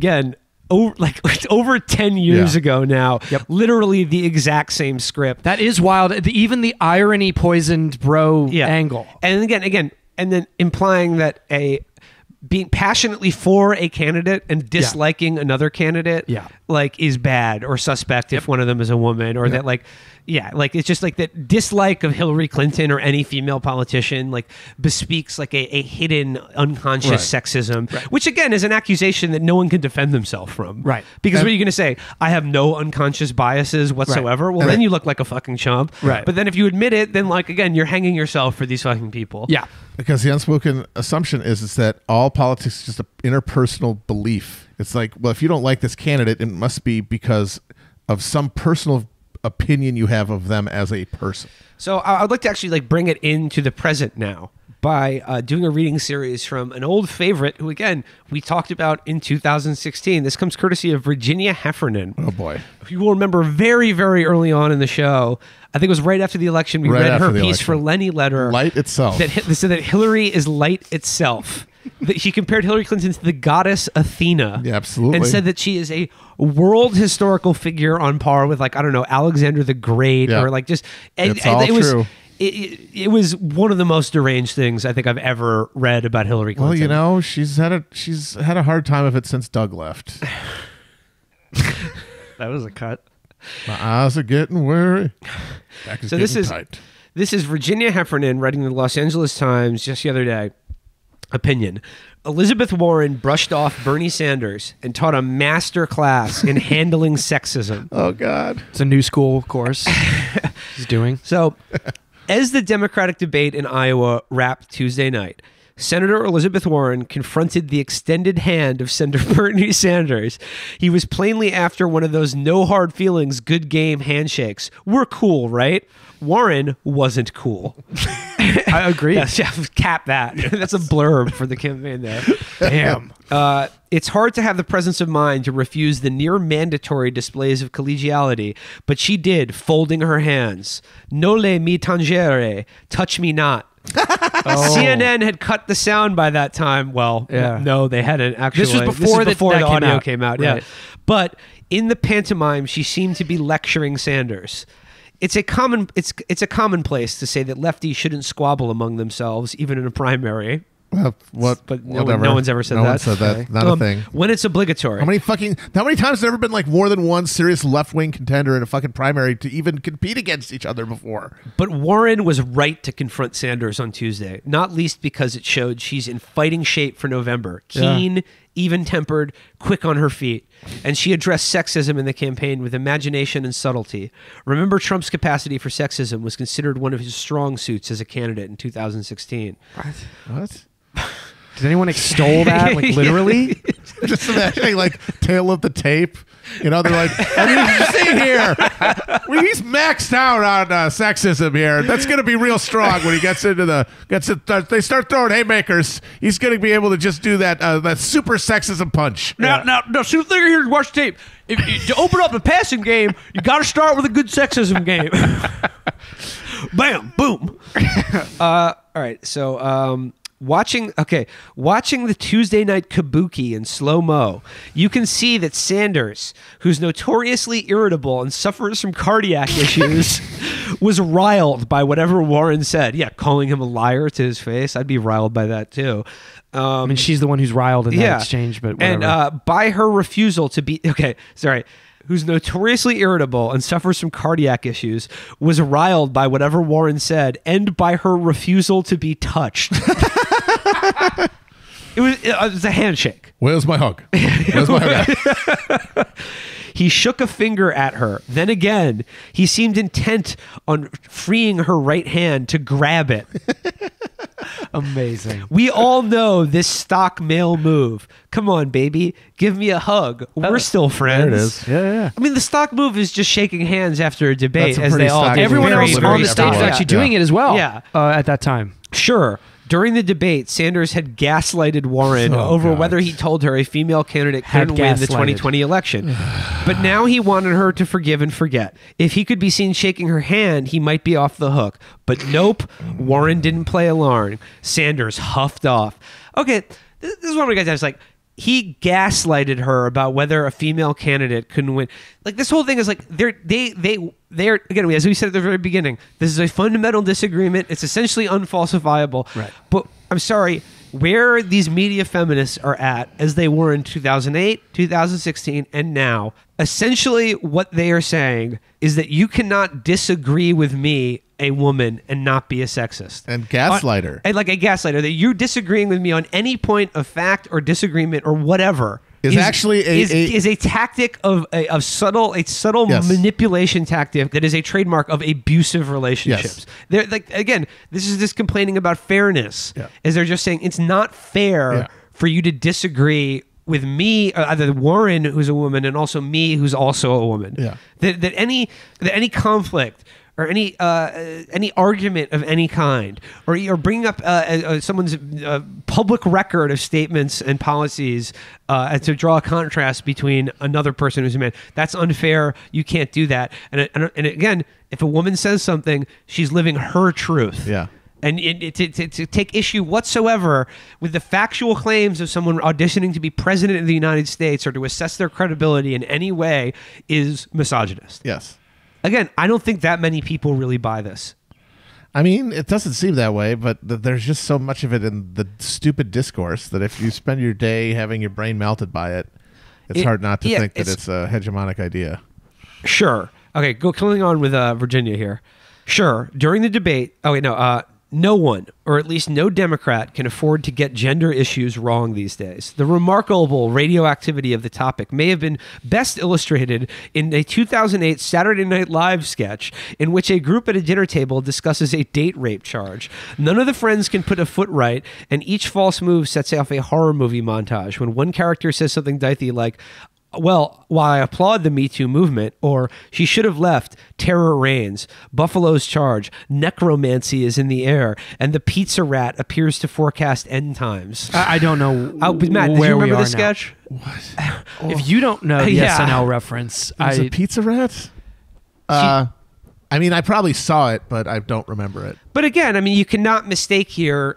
over 10 years ago now. Literally the exact same script. That is wild. Even the irony poisoned bro angle. And again. And then implying that being passionately for a candidate and disliking another candidate like is bad or suspect if one of them is a woman, or that like it's just like that dislike of Hillary Clinton or any female politician like bespeaks like a hidden unconscious sexism, which again is an accusation that no one can defend themselves from. Because what are you going to say? I have no unconscious biases whatsoever. Well, then you look like a fucking chump. But then if you admit it, then like again, you're hanging yourself for these fucking people. Because the unspoken assumption is that all politics is just an interpersonal belief. It's like, well, if you don't like this candidate, it must be because of some personal opinion you have of them as a person. So I'd like to actually like bring it into the present now by doing a reading series from an old favorite who, again, we talked about in 2016. This comes courtesy of Virginia Heffernan. Oh, boy. If you will remember very, very early on in the show, I think it was right after the election, we read her piece for Lenny Letter. Light itself. That said that Hillary is light itself. She compared Hillary Clinton to the goddess Athena. Yeah, absolutely. And said that she is a world historical figure on par with, like, I don't know, Alexander the Great, or like just... It's all true. It was one of the most deranged things I think I've ever read about Hillary Clinton. Well, you know, she's had a hard time of it since Doug left. That was a cut. My eyes are getting weary. Back is so getting tight. This is Virginia Heffernan writing in the Los Angeles Times just the other day. Opinion. Elizabeth Warren brushed off Bernie Sanders and taught a master class in handling sexism. Oh, God. It's a new school course he's doing. So, as the Democratic debate in Iowa wrapped Tuesday night, Senator Elizabeth Warren confronted the extended hand of Senator Bernie Sanders. He was plainly after one of those no hard feelings, good game handshakes. We're cool, right? Warren wasn't cool. I agree. Cap that. Yes. That's a blurb for the campaign there. Damn. It's hard to have the presence of mind to refuse the near mandatory displays of collegiality, but she did, folding her hands. Nole mi tangere, touch me not. CNN had cut the sound by that time. Well, no, they hadn't actually. This was before the that audio came out. Right. Yeah, but in the pantomime, she seemed to be lecturing Sanders. It's a commonplace to say that lefties shouldn't squabble among themselves, even in a primary. But no one's ever said that. No one said that. Not a thing. When it's obligatory. How many times has there ever been like more than one serious left-wing contender in a fucking primary to even compete against each other before? But Warren was right to confront Sanders on Tuesday, not least because it showed she's in fighting shape for November. Keen, even-tempered, quick on her feet. And she addressed sexism in the campaign with imagination and subtlety. Remember, Trump's capacity for sexism was considered one of his strong suits as a candidate in 2016. What? Did anyone extol that? Like literally? Just imagining like tail of the tape. You know, they're like, I mean, see here, he's maxed out on sexism here. That's going to be real strong when he they start throwing haymakers. He's going to be able to just do that super sexism punch. Now, see the thing here, watch the tape. To open up the passing game, you got to start with a good sexism game. Bam, boom. All right, so watching the Tuesday night kabuki in slow-mo, you can see that Sanders, who's notoriously irritable and suffers from cardiac issues, was riled by whatever Warren said. Yeah, calling him a liar to his face. I'd be riled by that too. I mean, she's the one who's riled in that exchange, but whatever. And by her refusal to be... who's notoriously irritable and suffers from cardiac issues, was riled by whatever Warren said and by her refusal to be touched. It was a handshake. Where's my hug? Where's my hug? He shook a finger at her. Then again, he seemed intent on freeing her right hand to grab it. Amazing. We all know this stock male move. Come on, baby. Give me a hug. We're still friends. There it is. Yeah. I mean, the stock move is just shaking hands after a debate, That's a as pretty they all stock did. move. Everyone Very, else very on the stage was stock. actually doing it as well. Yeah. At that time. Sure. During the debate, Sanders had gaslighted Warren over whether he told her a female candidate couldn't win the 2020 election. But now he wanted her to forgive and forget. If he could be seen shaking her hand, he might be off the hook. But nope, Warren didn't play along. Sanders huffed off. Okay, this is what we got to is like, he gaslighted her about whether a female candidate couldn't win. Like, this whole thing is like, they're again, as we said at the very beginning, this is a fundamental disagreement. It's essentially unfalsifiable. Right. But I'm sorry, where these media feminists are at, as they were in 2008, 2016, and now, essentially what they are saying is that you cannot disagree with me, a woman, and not be a sexist. And gaslighter. And like a gaslighter, that you're disagreeing with me on any point of fact or disagreement or whatever is actually a tactic of a subtle Yes. manipulation tactic that is a trademark of abusive relationships. Yes. They're like, again, this is just complaining about fairness. Yeah. Is they're just saying it's not fair for you to disagree with me, either Warren, who's a woman, and also me, who's also a woman. Yeah. That any conflict or any argument of any kind, or bringing up someone's public record of statements and policies to draw a contrast between another person who's a man, that's unfair. You can't do that. And again, if a woman says something, she's living her truth. Yeah. And to take issue whatsoever with the factual claims of someone auditioning to be president of the United States or to assess their credibility in any way is misogynist. Yes. Again, I don't think that many people really buy this. I mean, it doesn't seem that way, but there's just so much of it in the stupid discourse that if you spend your day having your brain melted by it, it's hard not to think that it's a hegemonic idea. Sure. Okay, going on with Virginia here. Sure. During the debate, no one, or at least no Democrat, can afford to get gender issues wrong these days. The remarkable radioactivity of the topic may have been best illustrated in a 2008 Saturday Night Live sketch in which a group at a dinner table discusses a date rape charge. None of the friends can put a foot right, and each false move sets off a horror movie montage when one character says something dithy like, well, while I applaud the Me Too movement, or she should have left, terror reigns, buffaloes charge, necromancy is in the air, and the pizza rat appears to forecast end times. I don't know. Matt, did you remember the sketch? What? If you don't know the SNL reference, There's a pizza rat? I mean, I probably saw it, but I don't remember it. But again, I mean, you cannot mistake here.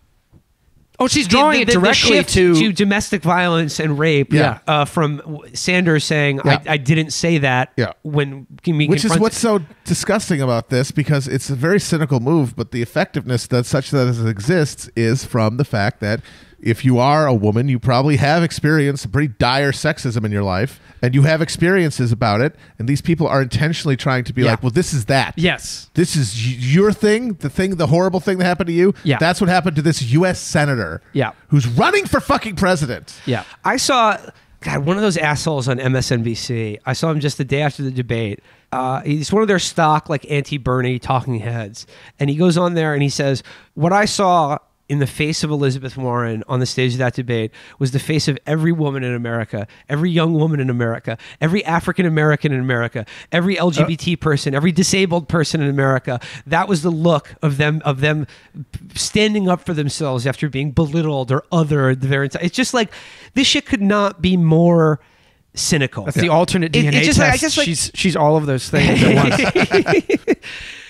Oh, she's drawing it directly shift to domestic violence and rape. Yeah. From Sanders saying, Yeah. I didn't say that. Yeah. Which is what's so disgusting about this, because it's a very cynical move, but the effectiveness that such that as it exists is from the fact that if you are a woman, you probably have experienced pretty dire sexism in your life, and you have experiences about it, and these people are intentionally trying to be like, well, this is that. Yes. This is your thing, the horrible thing that happened to you. Yeah. That's what happened to this U.S. senator who's running for fucking president. Yeah. I saw, God, one of those assholes on MSNBC. I saw him just the day after the debate. He's one of their stock, like, anti-Bernie talking heads. And he goes on there and he says, what I saw in the face of Elizabeth Warren on the stage of that debate was the face of every woman in America, every young woman in America, every African American in America, every LGBT person, every disabled person in America. That was the look of them standing up for themselves after being belittled or othered. It's just like, this shit could not be more cynical. That's the alternate DNA it's just test. like, she's all of those things at once. That's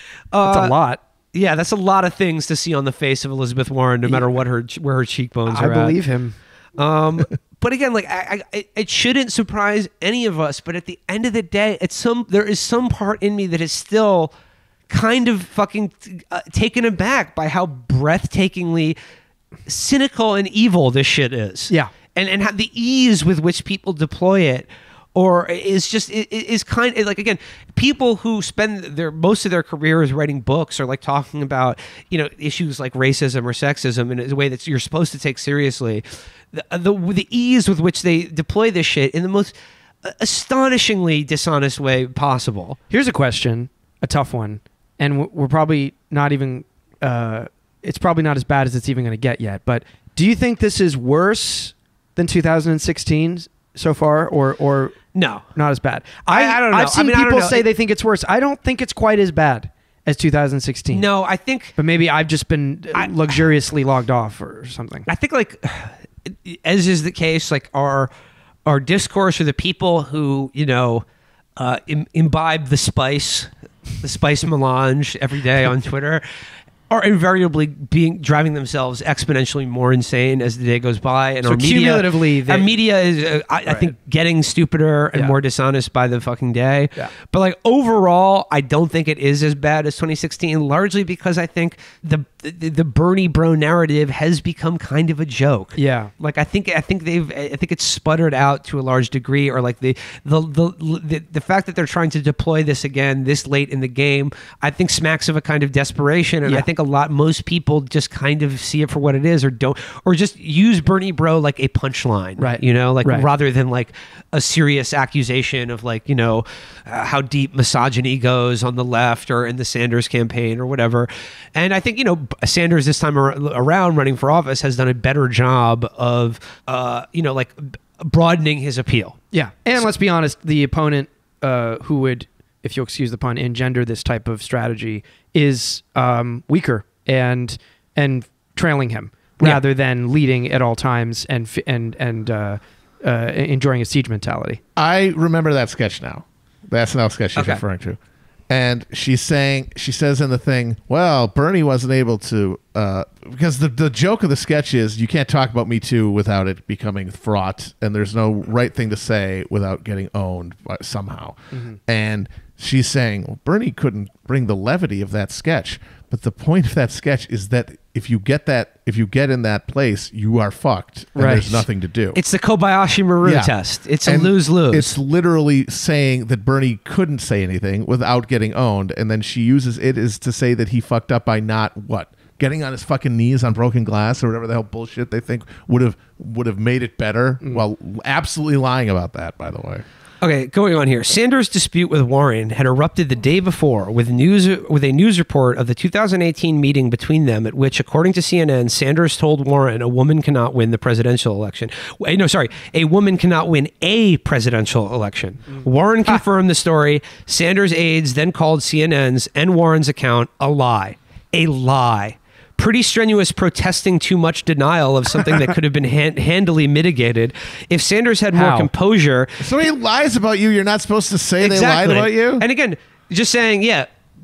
a lot. Yeah, that's a lot of things to see on the face of Elizabeth Warren, no matter what where her cheekbones are. I believe him. But again, like it shouldn't surprise any of us. But at the end of the day, there is some part in me that is still kind of fucking taken aback by how breathtakingly cynical and evil this shit is. Yeah, and how the ease with which people deploy it. Or is kind of like, again, people who spend most of their careers writing books or like talking about, issues like racism or sexism in a way that you're supposed to take seriously. The ease with which they deploy this shit in the most astonishingly dishonest way possible. Here's a question, a tough one, and we're probably not even. It's probably not as bad as it's even going to get yet. But do you think this is worse than 2016 so far, or no, not as bad? I don't know. I've seen people say they think it's worse. I don't think it's quite as bad as 2016. No, I think, but maybe I've just been luxuriously logged off or something. I think, like, as is the case, like our discourse, or the people who imbibe the spice melange every day on Twitter, are invariably driving themselves exponentially more insane as the day goes by, and so cumulatively, our media is, I think, getting stupider and more dishonest by the fucking day. Yeah. But like overall, I don't think it is as bad as 2016. Largely because I think the Bernie bro narrative has become kind of a joke. Yeah, like I think it's sputtered out to a large degree, or like the fact that they're trying to deploy this again this late in the game, I think smacks of a kind of desperation, and I think most people just kind of see it for what it is, or don't, or just use Bernie bro like a punchline, right? Rather than like a serious accusation of like, how deep misogyny goes on the left or in the Sanders campaign or whatever. And I think, Sanders this time around running for office has done a better job of, like broadening his appeal. Yeah. And let's be honest, the opponent who would, if you'll excuse the pun, engender this type of strategy is weaker and trailing him rather than leading at all times and enjoying a siege mentality. I remember that sketch now. The SNL sketch she's referring to. And she says in the thing, well, Bernie wasn't able to, because the joke of the sketch is you can't talk about Me Too without it becoming fraught, and there's no right thing to say without getting owned somehow. Mm-hmm. And she's saying, well, Bernie couldn't bring the levity of that sketch. But the point of that sketch is that if you get in that place, you are fucked, and there's nothing to do. It's the Kobayashi Maru test. It's a lose-lose. It's literally saying that Bernie couldn't say anything without getting owned, and then she uses it as to say that he fucked up by not getting on his fucking knees on broken glass or whatever the hell bullshit they think would have made it better, while absolutely lying about that, by the way. Okay, going on here. Sanders' dispute with Warren had erupted the day before with a news report of the 2018 meeting between them, at which, according to CNN, Sanders told Warren a woman cannot win the presidential election. A woman cannot win a presidential election. Warren confirmed the story. Sanders' aides then called CNN's and Warren's account a lie. A lie. Pretty strenuous protesting too much denial of something that could have been handily mitigated. If Sanders had more composure... If somebody lies about you, you're not supposed to say they lied about you? And again, just saying,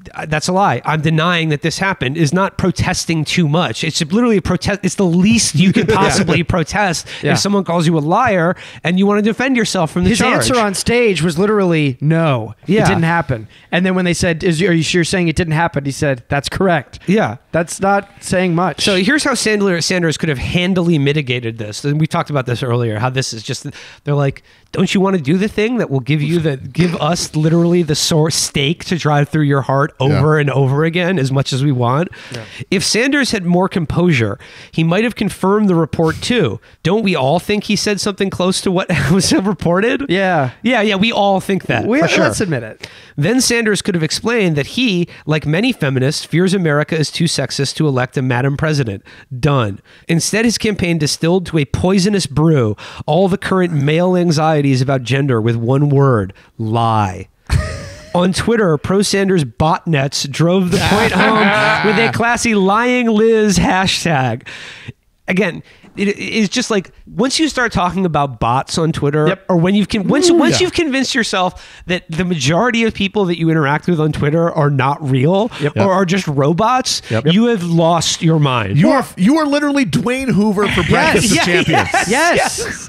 that's a lie. I'm denying that this happened is not protesting too much. It's literally a protest. It's the least you could possibly protest if someone calls you a liar and you want to defend yourself from the His charge. answer on stage was literally no. It didn't happen. And then when they said, "Are you sure you're saying it didn't happen?" He said, "That's correct." Yeah. That's not saying much. So here's how Sanders could have handily mitigated this. And we talked about this earlier, how this is just, they're like, don't you want to do the thing that will give us literally the sore steak to drive through your heart over and over again as much as we want? Yeah. If Sanders had more composure, he might have confirmed the report too. Don't we all think he said something close to what was reported? Yeah. Yeah, we all think that. For sure. Let's admit it. Then Sanders could have explained that he, like many feminists, fears America is too sexist to elect a Madam President. Done. Instead, his campaign distilled to a poisonous brew all the current male anxieties about gender with one word: lie. On Twitter, pro-Sanders botnets drove the point home with a classy "lying Liz" hashtag. Again, it's just like once you start talking about bots on Twitter, or when you've once you've convinced yourself that the majority of people that you interact with on Twitter are not real or are just robots, you have lost your mind. You are literally Dwayne Hoover for Breakfast of Champions. Yes.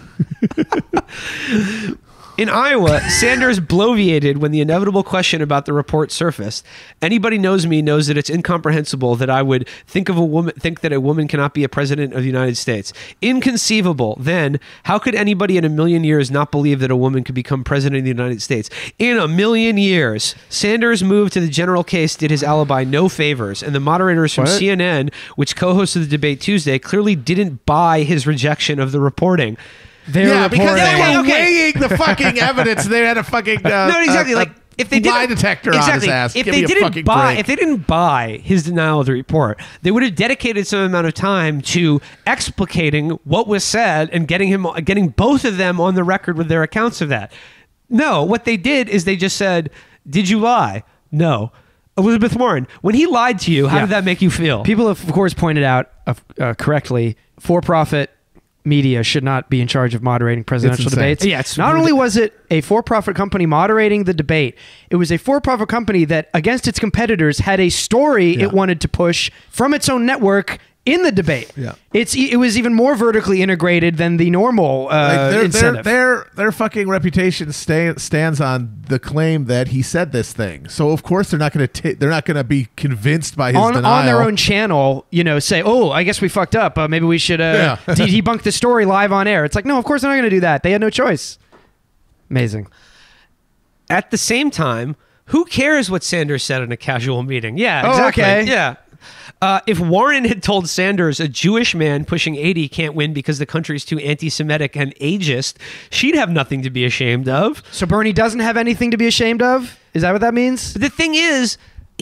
In Iowa, Sanders bloviated when the inevitable question about the report surfaced. Anybody knows me knows that it's incomprehensible that I would think that a woman cannot be a president of the United States. Inconceivable. Then, how could anybody in a million years not believe that a woman could become president of the United States? In a million years. Sanders' move to the general case did his alibi no favors, and the moderators from CNN, which co-hosted the debate Tuesday, clearly didn't buy his rejection of the reporting. Because they were weighing the fucking evidence. They had a fucking no, exactly. Like if they lie detector on his ass. If they didn't buy his denial of the report, they would have dedicated some amount of time to explicating what was said and getting both of them on the record with their accounts of that. No, what they did is they just said, "Did you lie?" No. Elizabeth Warren, when he lied to you, how did that make you feel? People have, of course, pointed out correctly, for-profit media should not be in charge of moderating presidential debates. Yeah, not only was it a for-profit company moderating the debate, it was a for-profit company that, against its competitors, had a story it wanted to push from its own network in the debate. Yeah. It was even more vertically integrated than the normal incentive. Their fucking reputation stands on the claim that he said this thing. So of course they're not going to be convinced by his denial. On their own channel, say, "Oh, I guess we fucked up. Maybe we should debunk the story live on air." It's like, no, of course they're not going to do that. They had no choice. Amazing. At the same time, who cares what Sanders said in a casual meeting? Yeah, exactly. Okay. Yeah. If Warren had told Sanders a Jewish man pushing 80 can't win because the country's too anti-Semitic and ageist, she'd have nothing to be ashamed of. So Bernie doesn't have anything to be ashamed of? Is that what that means? But the thing is,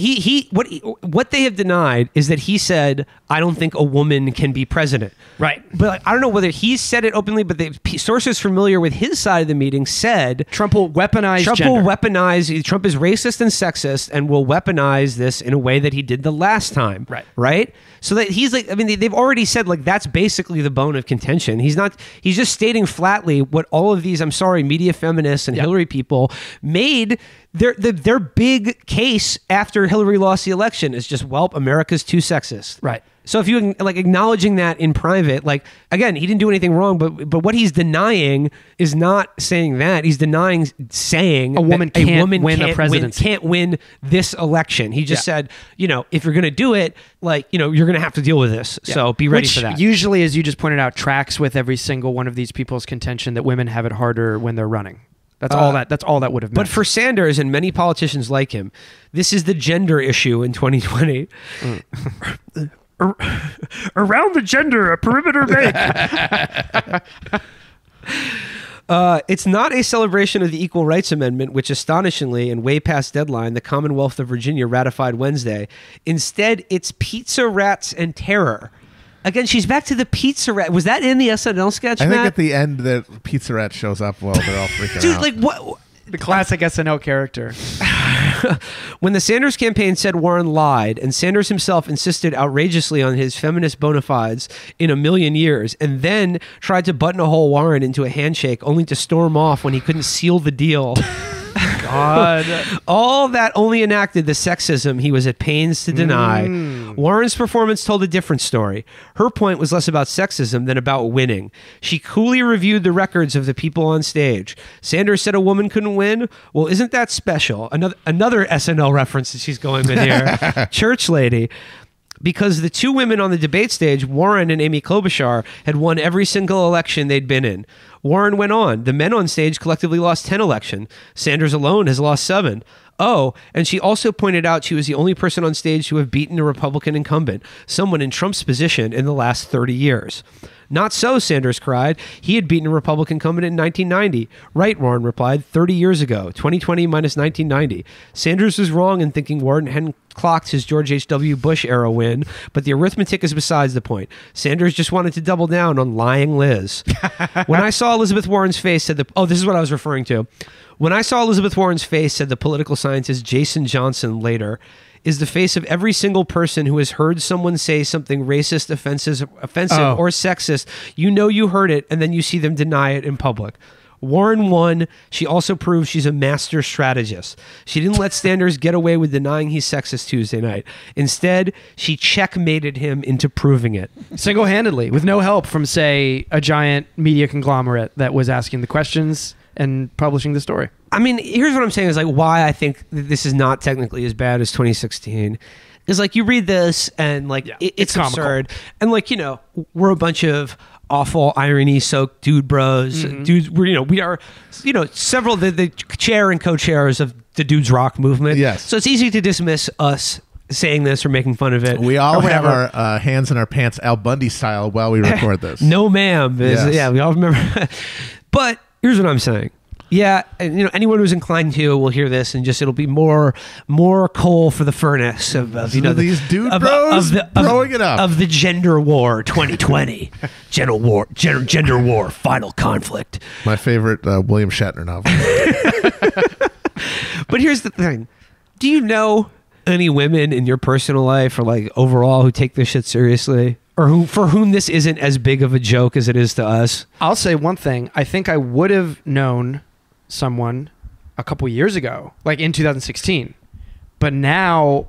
what they have denied is that he said, "I don't think a woman can be president." Right. But I don't know whether he said it openly, but the sources familiar with his side of the meeting said Trump will weaponize gender. Trump is racist and sexist and will weaponize this in a way that he did the last time. Right? So that he's like, they've already said like that's basically the bone of contention. He's just stating flatly what all of these, media feminists and Hillary people made their big case after Hillary lost the election is just, America's too sexist. Right. So if you acknowledging that in private, again, he didn't do anything wrong, but what he's denying is not saying that. He's denying saying a woman can't win a presidency. Can't win this election. He just said, if you're going to do it, you're going to have to deal with this. Yeah. So be ready for that. Usually, as you just pointed out, tracks with every single one of these people's contention that women have it harder when they're running. That's all that would have meant. But for Sanders and many politicians like him, this is the gender issue in 2020. Around the gender, a perimeter make. It's not a celebration of the Equal Rights Amendment, which astonishingly and way past deadline, the Commonwealth of Virginia ratified Wednesday. Instead, it's pizza rats and terror. Again, she's back to the pizza rat. Was that in the SNL sketch, I Matt? think at the end, the pizza rat shows up while they're all freaking out. Dude, what? The classic SNL character. When the Sanders campaign said Warren lied, and Sanders himself insisted outrageously on his feminist bona fides in a million years, and then tried to buttonhole Warren into a handshake only to storm off when he couldn't seal the deal. God. All that only enacted the sexism he was at pains to deny. Warren's performance told a different story. Her point was less about sexism than about winning. She coolly reviewed the records of the people on stage. Sanders said a woman couldn't win. Well, isn't that special? Another SNL reference that she's going with here. Church lady. Because the two women on the debate stage, Warren and Amy Klobuchar, had won every single election they'd been in. Warren went on. The men on stage collectively lost 10 elections. Sanders alone has lost 7. Oh, and she also pointed out she was the only person on stage to have beaten a Republican incumbent, someone in Trump's position in the last 30 years. Not so, Sanders cried. He had beaten a Republican incumbent in 1990. Right, Warren replied, 30 years ago, 2020 minus 1990. Sanders was wrong in thinking Warren hadn't clocked his George H.W. Bush era win, but the arithmetic is besides the point. Sanders just wanted to double down on lying Liz. When I saw Elizabeth Warren's face, said this is what I was referring to. When I saw Elizabeth Warren's face, said the political scientist Jason Johnson later, is the face of every single person who has heard someone say something racist, offensive, or sexist. You know you heard it, and then you see them deny it in public. Warren won. She also proved she's a master strategist. She didn't let Sanders get away with denying he's sexist Tuesday night. Instead, she checkmated him into proving it. Single-handedly, with no help from, say, a giant media conglomerate that was asking the questions and publishing the story. I mean, here's what I'm saying is like why I think that this is not technically as bad as 2016 is like you read this and like it's absurd. And like, you know, we're a bunch of awful irony soaked dude bros. Dudes, we are several the chair and co-chairs of the Dudes Rock movement. Yes. So it's easy to dismiss us saying this or making fun of it. We all have our hands in our pants Al Bundy style while we record this. No ma'am. Yes. Yeah, we all remember. But here's what I'm saying. Yeah, and anyone who's inclined to will hear this and just it'll be more coal for the furnace of these dude bros throwing it up of the gender war 2020, gender war, final conflict. My favorite William Shatner novel. But here's the thing: do you know any women in your personal life or like overall who take this shit seriously? Or for whom this isn't as big of a joke as it is to us? I'll say one thing. I think I would have known someone a couple years ago, like in 2016. But now,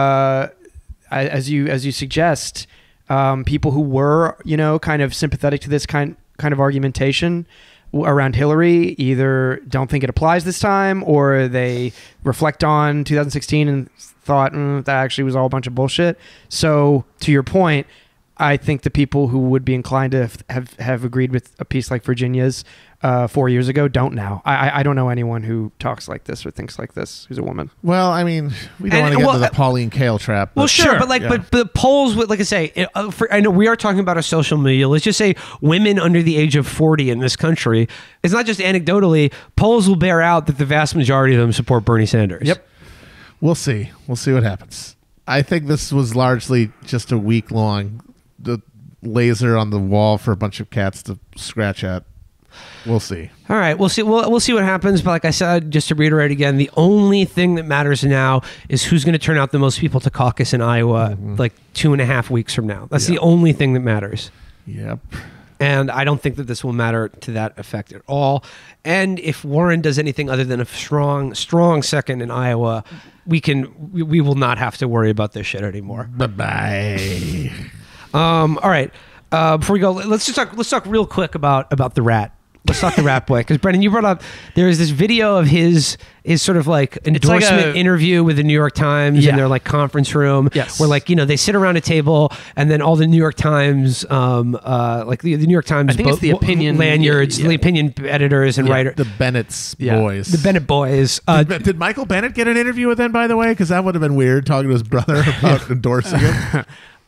as you suggest, people who were, kind of sympathetic to this kind of argumentation around Hillary either don't think it applies this time or they reflect on 2016 and thought that actually was all a bunch of bullshit. So to your point, I think the people who would be inclined to have agreed with a piece like Virginia's 4 years ago don't now. I don't know anyone who talks like this or thinks like this who's a woman. Well, I mean, we don't want to get into the Pauline Kael trap. Well, sure, but but the polls, like I say, I know we are talking about our social media. Let's just say women under the age of 40 in this country. It's not just anecdotally. Polls will bear out that the vast majority of them support Bernie Sanders. Yep. We'll see. We'll see what happens. I think this was largely just a week-long laser on the wall for a bunch of cats to scratch at. We'll see. All right, we'll see. We'll see what happens. But like I said, just to reiterate again, the only thing that matters now is who's going to turn out the most people to caucus in Iowa, like 2.5 weeks from now. That's the only thing that matters. Yep. And I don't think that this will matter to that effect at all. And if Warren does anything other than a strong second in Iowa, we will not have to worry about this shit anymore. Bye-bye. All right. Before we go, let's talk real quick about the rat. Let's talk the rat boy, because Brendan, you brought up there's this video of his sort of like endorsement interview with the New York Times in their like conference room, where like they sit around a table and then all the New York Times like the New York Times I think it's the opinion lanyards, the opinion editors and writers, the Bennett's boys, the Bennett boys. Did Michael Bennett get an interview with them, by the way? Because that would have been weird talking to his brother about endorsing him.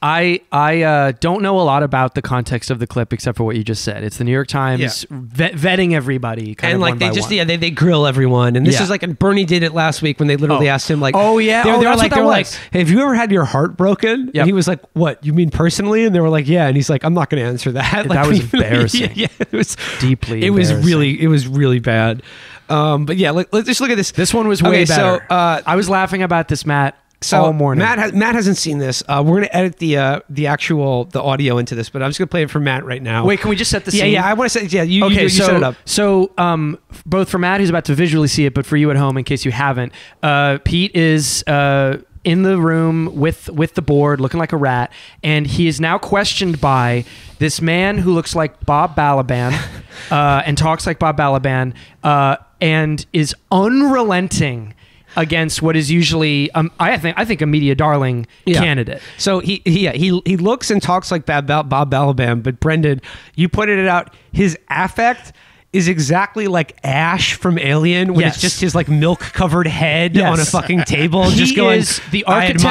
I don't know a lot about the context of the clip except for what you just said. It's the New York Times vetting everybody, and like they grill everyone. And this is like, and Bernie did it last week when they literally asked him like, they were like, hey, have you ever had your heart broken? Yep. And he was like, what, you mean personally? And they were like, yeah. And he's like, I'm not going to answer that. Like, that was embarrassing. It was deeply. It was really bad. But yeah, let's just look at this. This one was way better. So I was laughing about this, Matt, So all morning. Matt hasn't seen this. We're gonna edit the audio into this, but I'm just gonna play it for Matt right now. Wait, can we just set the scene? Yeah. I want to say, yeah. You set it up. So, both for Matt, who's about to visually see it, but for you at home, in case you haven't, Pete is in the room with the board, looking like a rat, and he is now questioned by this man who looks like Bob Balaban and talks like Bob Balaban, and is unrelenting against what is usually, I think, a media darling candidate. So he looks and talks like Bob Balaban, but Brendan, you pointed it out. His affect is exactly like Ash from Alien, when it's just his like milk covered head on a fucking table, just going. Is the architect.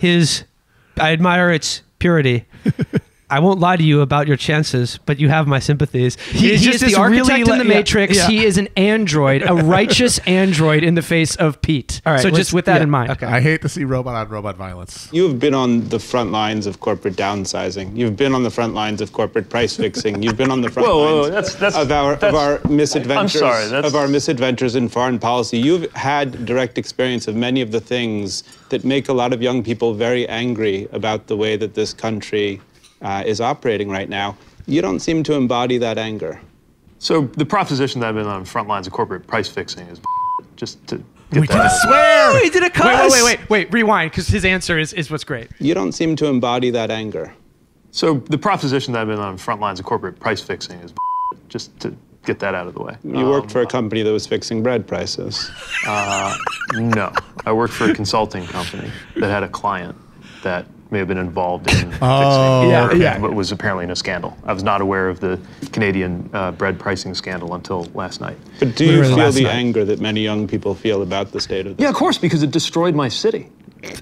I admire its purity. I won't lie to you about your chances, but you have my sympathies. He is the architect in the Matrix. Yeah. He is an android, a righteous android in the face of Pete. All right, so just with that in mind. Okay. I hate to see robot-on-robot violence. You've been on the front lines of corporate downsizing. You've been on the front lines of corporate price fixing. You've been on the front lines of our misadventures. I'm sorry, of our misadventures in foreign policy. You've had direct experience of many of the things that make a lot of young people very angry about the way that this country is operating right now. You don't seem to embody that anger. So the proposition that I've been on front lines of corporate price fixing is just to We did a swear! We did a cuss! Wait, rewind, because his answer is what's great. You don't seem to embody that anger. So the proposition that I've been on front lines of corporate price fixing is just to get that out of the way. You worked for a company that was fixing bread prices. No, I worked for a consulting company that had a client that may have been involved in fixing what was apparently in a scandal. I was not aware of the Canadian bread pricing scandal until last night. But do you feel the anger that many young people feel about the state of this? Yeah, of course, because it destroyed my city.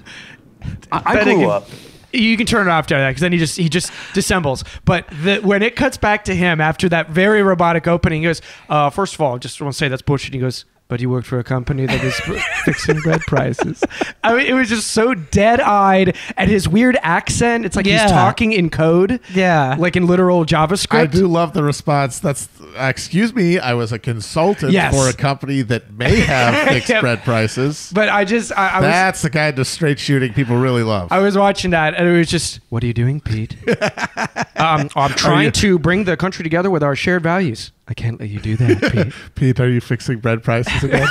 I grew up. You can turn it off after that, because then he just dissembles. But when it cuts back to him after that very robotic opening, he goes, first of all, I just want to say that's bullshit. He goes, but he worked for a company that is fixing bread prices. I mean, it was just so dead-eyed, and his weird accent. It's like he's talking in code. Yeah. Like in literal JavaScript. I do love the response. That's, excuse me, I was a consultant for a company that may have fixed bread prices. But that's the kind of straight shooting people really love. I was watching that, and it was just, what are you doing, Pete? I'm trying to bring the country together with our shared values. I can't let you do that, Pete. Pete, are you fixing bread prices again?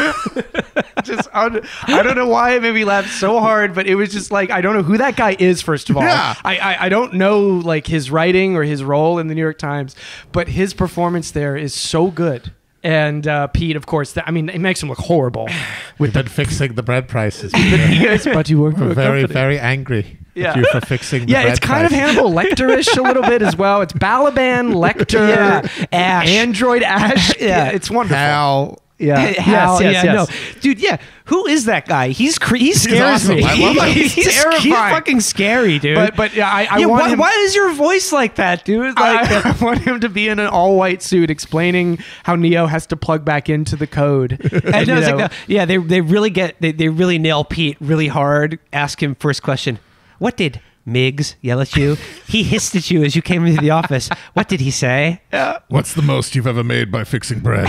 I don't know why it made me laugh so hard, but it was just like, I don't know who that guy is, first of all. Yeah. I don't know like his writing or his role in the New York Times, but his performance there is so good. And Pete, of course, it makes him look horrible. We've been fixing the bread prices. But you work for a very, company. very angry. Yeah, you for fixing the bread it's kind prices. of Hannibal Lecter-ish a little bit as well. It's Balaban, Lecter, Ash. Android Ash. Yeah, it's wonderful. Hal. Yeah. Yes. No. Dude, who is that guy? He scares awesome. me. I love him. He's terrifying. He's fucking scary, dude. But I want him. Why is your voice like that, dude? Like, I want him to be in an all-white suit explaining how Neo has to plug back into the code. And they really nail Pete really hard. Ask him first question. What did Miggs yell at you? He hissed at you as you came into the office. What did he say? Yeah. What's the most you've ever made by fixing bread?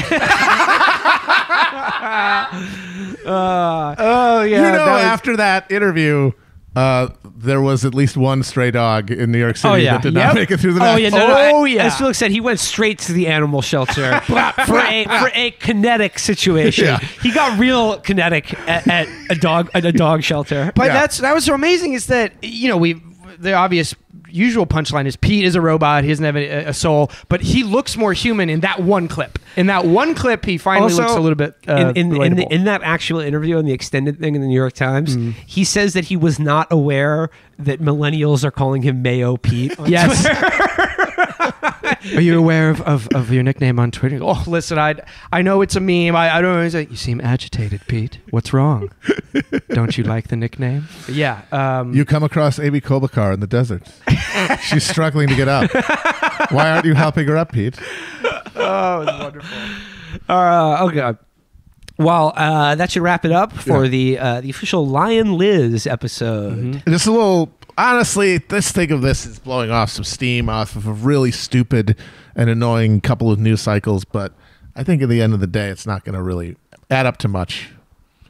After that interview, there was at least one stray dog in New York City that did not make it through the night. As Felix said, he went straight to the animal shelter for a kinetic situation. Yeah. He got real kinetic at a dog shelter. But that was so amazing is that the obvious usual punchline is Pete is a robot. He doesn't have a soul, but he looks more human in that one clip. In that one clip, he finally looks a little bit relatable. In that actual interview, in the extended thing in the New York Times, he says that he was not aware that millennials are calling him Mayo Pete. Yes. Are you aware of your nickname on Twitter? Oh, listen, I know it's a meme. I don't know. He's like, you seem agitated, Pete. What's wrong? Don't you like the nickname? But yeah. You come across Amy Klobuchar in the desert. She's struggling to get up. Why aren't you helping her up, Pete? Oh, it's wonderful. Okay. Well, that should wrap it up for the official Lyin Liz episode. Mm-hmm. Just a little. Honestly, this is blowing off some steam off of a really stupid and annoying couple of news cycles, but I think at the end of the day, it's not going to really add up to much.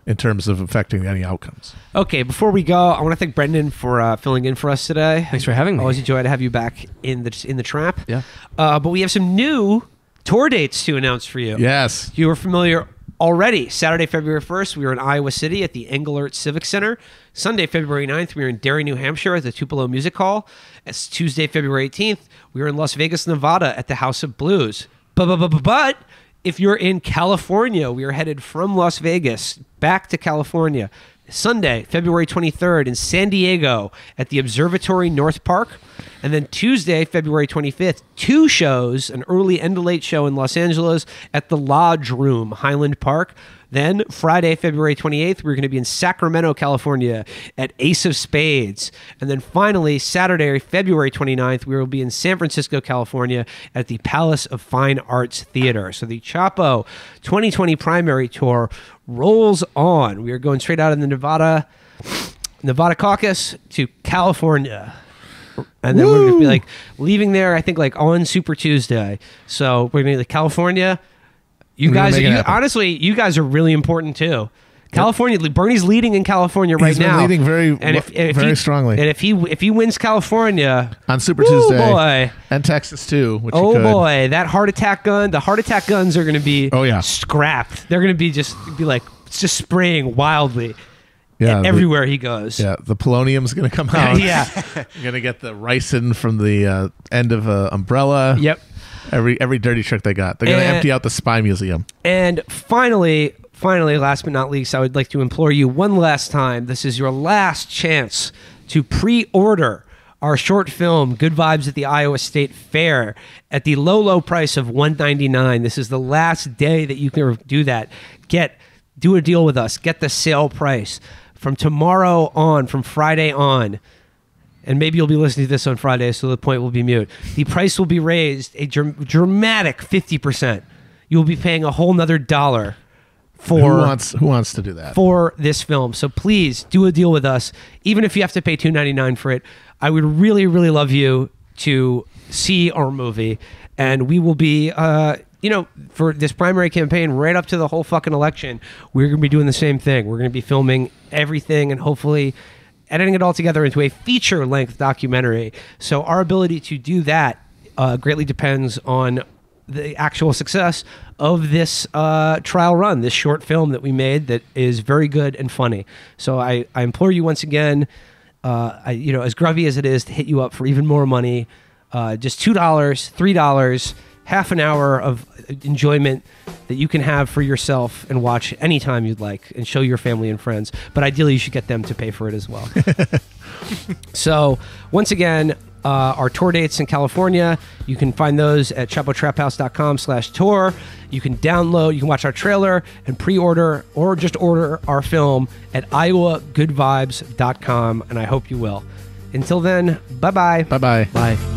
in terms of affecting any outcomes. Okay, before we go, I want to thank Brendan for filling in for us today. Thanks for having me. Always a joy to have you back in the trap. Yeah. But we have some new tour dates to announce for you. Yes. You are familiar already. Saturday, February 1st, we were in Iowa City at the Englert Civic Center. Sunday, February 9th, we were in Derry, New Hampshire at the Tupelo Music Hall. It's Tuesday, February 18th, we were in Las Vegas, Nevada at the House of Blues. But if you're in California, we are headed from Las Vegas back to California. Sunday, February 23rd in San Diego at the Observatory North Park. And then Tuesday, February 25th, 2 shows, an early and a late show in Los Angeles at the Lodge Room, Highland Park. Then Friday, February 28th, we're going to be in Sacramento, California at Ace of Spades. And then finally, Saturday, February 29th, we will be in San Francisco, California at the Palace of Fine Arts Theater. So the Chapo 2020 primary tour rolls on. We are going straight out of the Nevada caucus to California. And then we're going to be like leaving there, I think, like on Super Tuesday. So we're going to be like California. You guys, honestly, you guys are really important too. California, Bernie's leading in California right He's been now. leading very strongly. And if he wins California on Super Tuesday, boy, and Texas too, which boy, that heart attack gun, the heart attack guns are going to be scrapped. They're going to be just spraying wildly. Yeah, everywhere he goes. Yeah, the polonium's going to come out. Yeah, you're going to get the ricin from the end of an umbrella. Yep. Every dirty trick they got. They're going to empty out the Spy Museum. And finally, last but not least, I would like to implore you one last time. This is your last chance to pre-order our short film, Good Vibes at the Iowa State Fair, at the low price of $199. This is the last day that you can do that. Do a deal with us. Get the sale price. From tomorrow on, from Friday on, and maybe you'll be listening to this on Friday, so the point will be mute. The price will be raised a dramatic 50%. You'll be paying a whole nother $1 for who wants to do that for this film. So please do a deal with us, even if you have to pay $2.99 for it. I would really, really love you to see our movie, and we will be. For this primary campaign, right up to the whole fucking election, we're going to be doing the same thing. We're going to be filming everything and hopefully editing it all together into a feature-length documentary. So our ability to do that greatly depends on the actual success of this trial run, this short film that we made that is very good and funny. So I implore you once again, as grubby as it is to hit you up for even more money, just $2, $3, half an hour of enjoyment that you can have for yourself and watch anytime you'd like and show your family and friends. But ideally, you should get them to pay for it as well. So once again, our tour dates in California, you can find those at chapotraphouse.com/tour. You can watch our trailer and pre-order or just order our film at iowagoodvibes.com. And I hope you will. Until then, bye-bye. Bye-bye. Bye.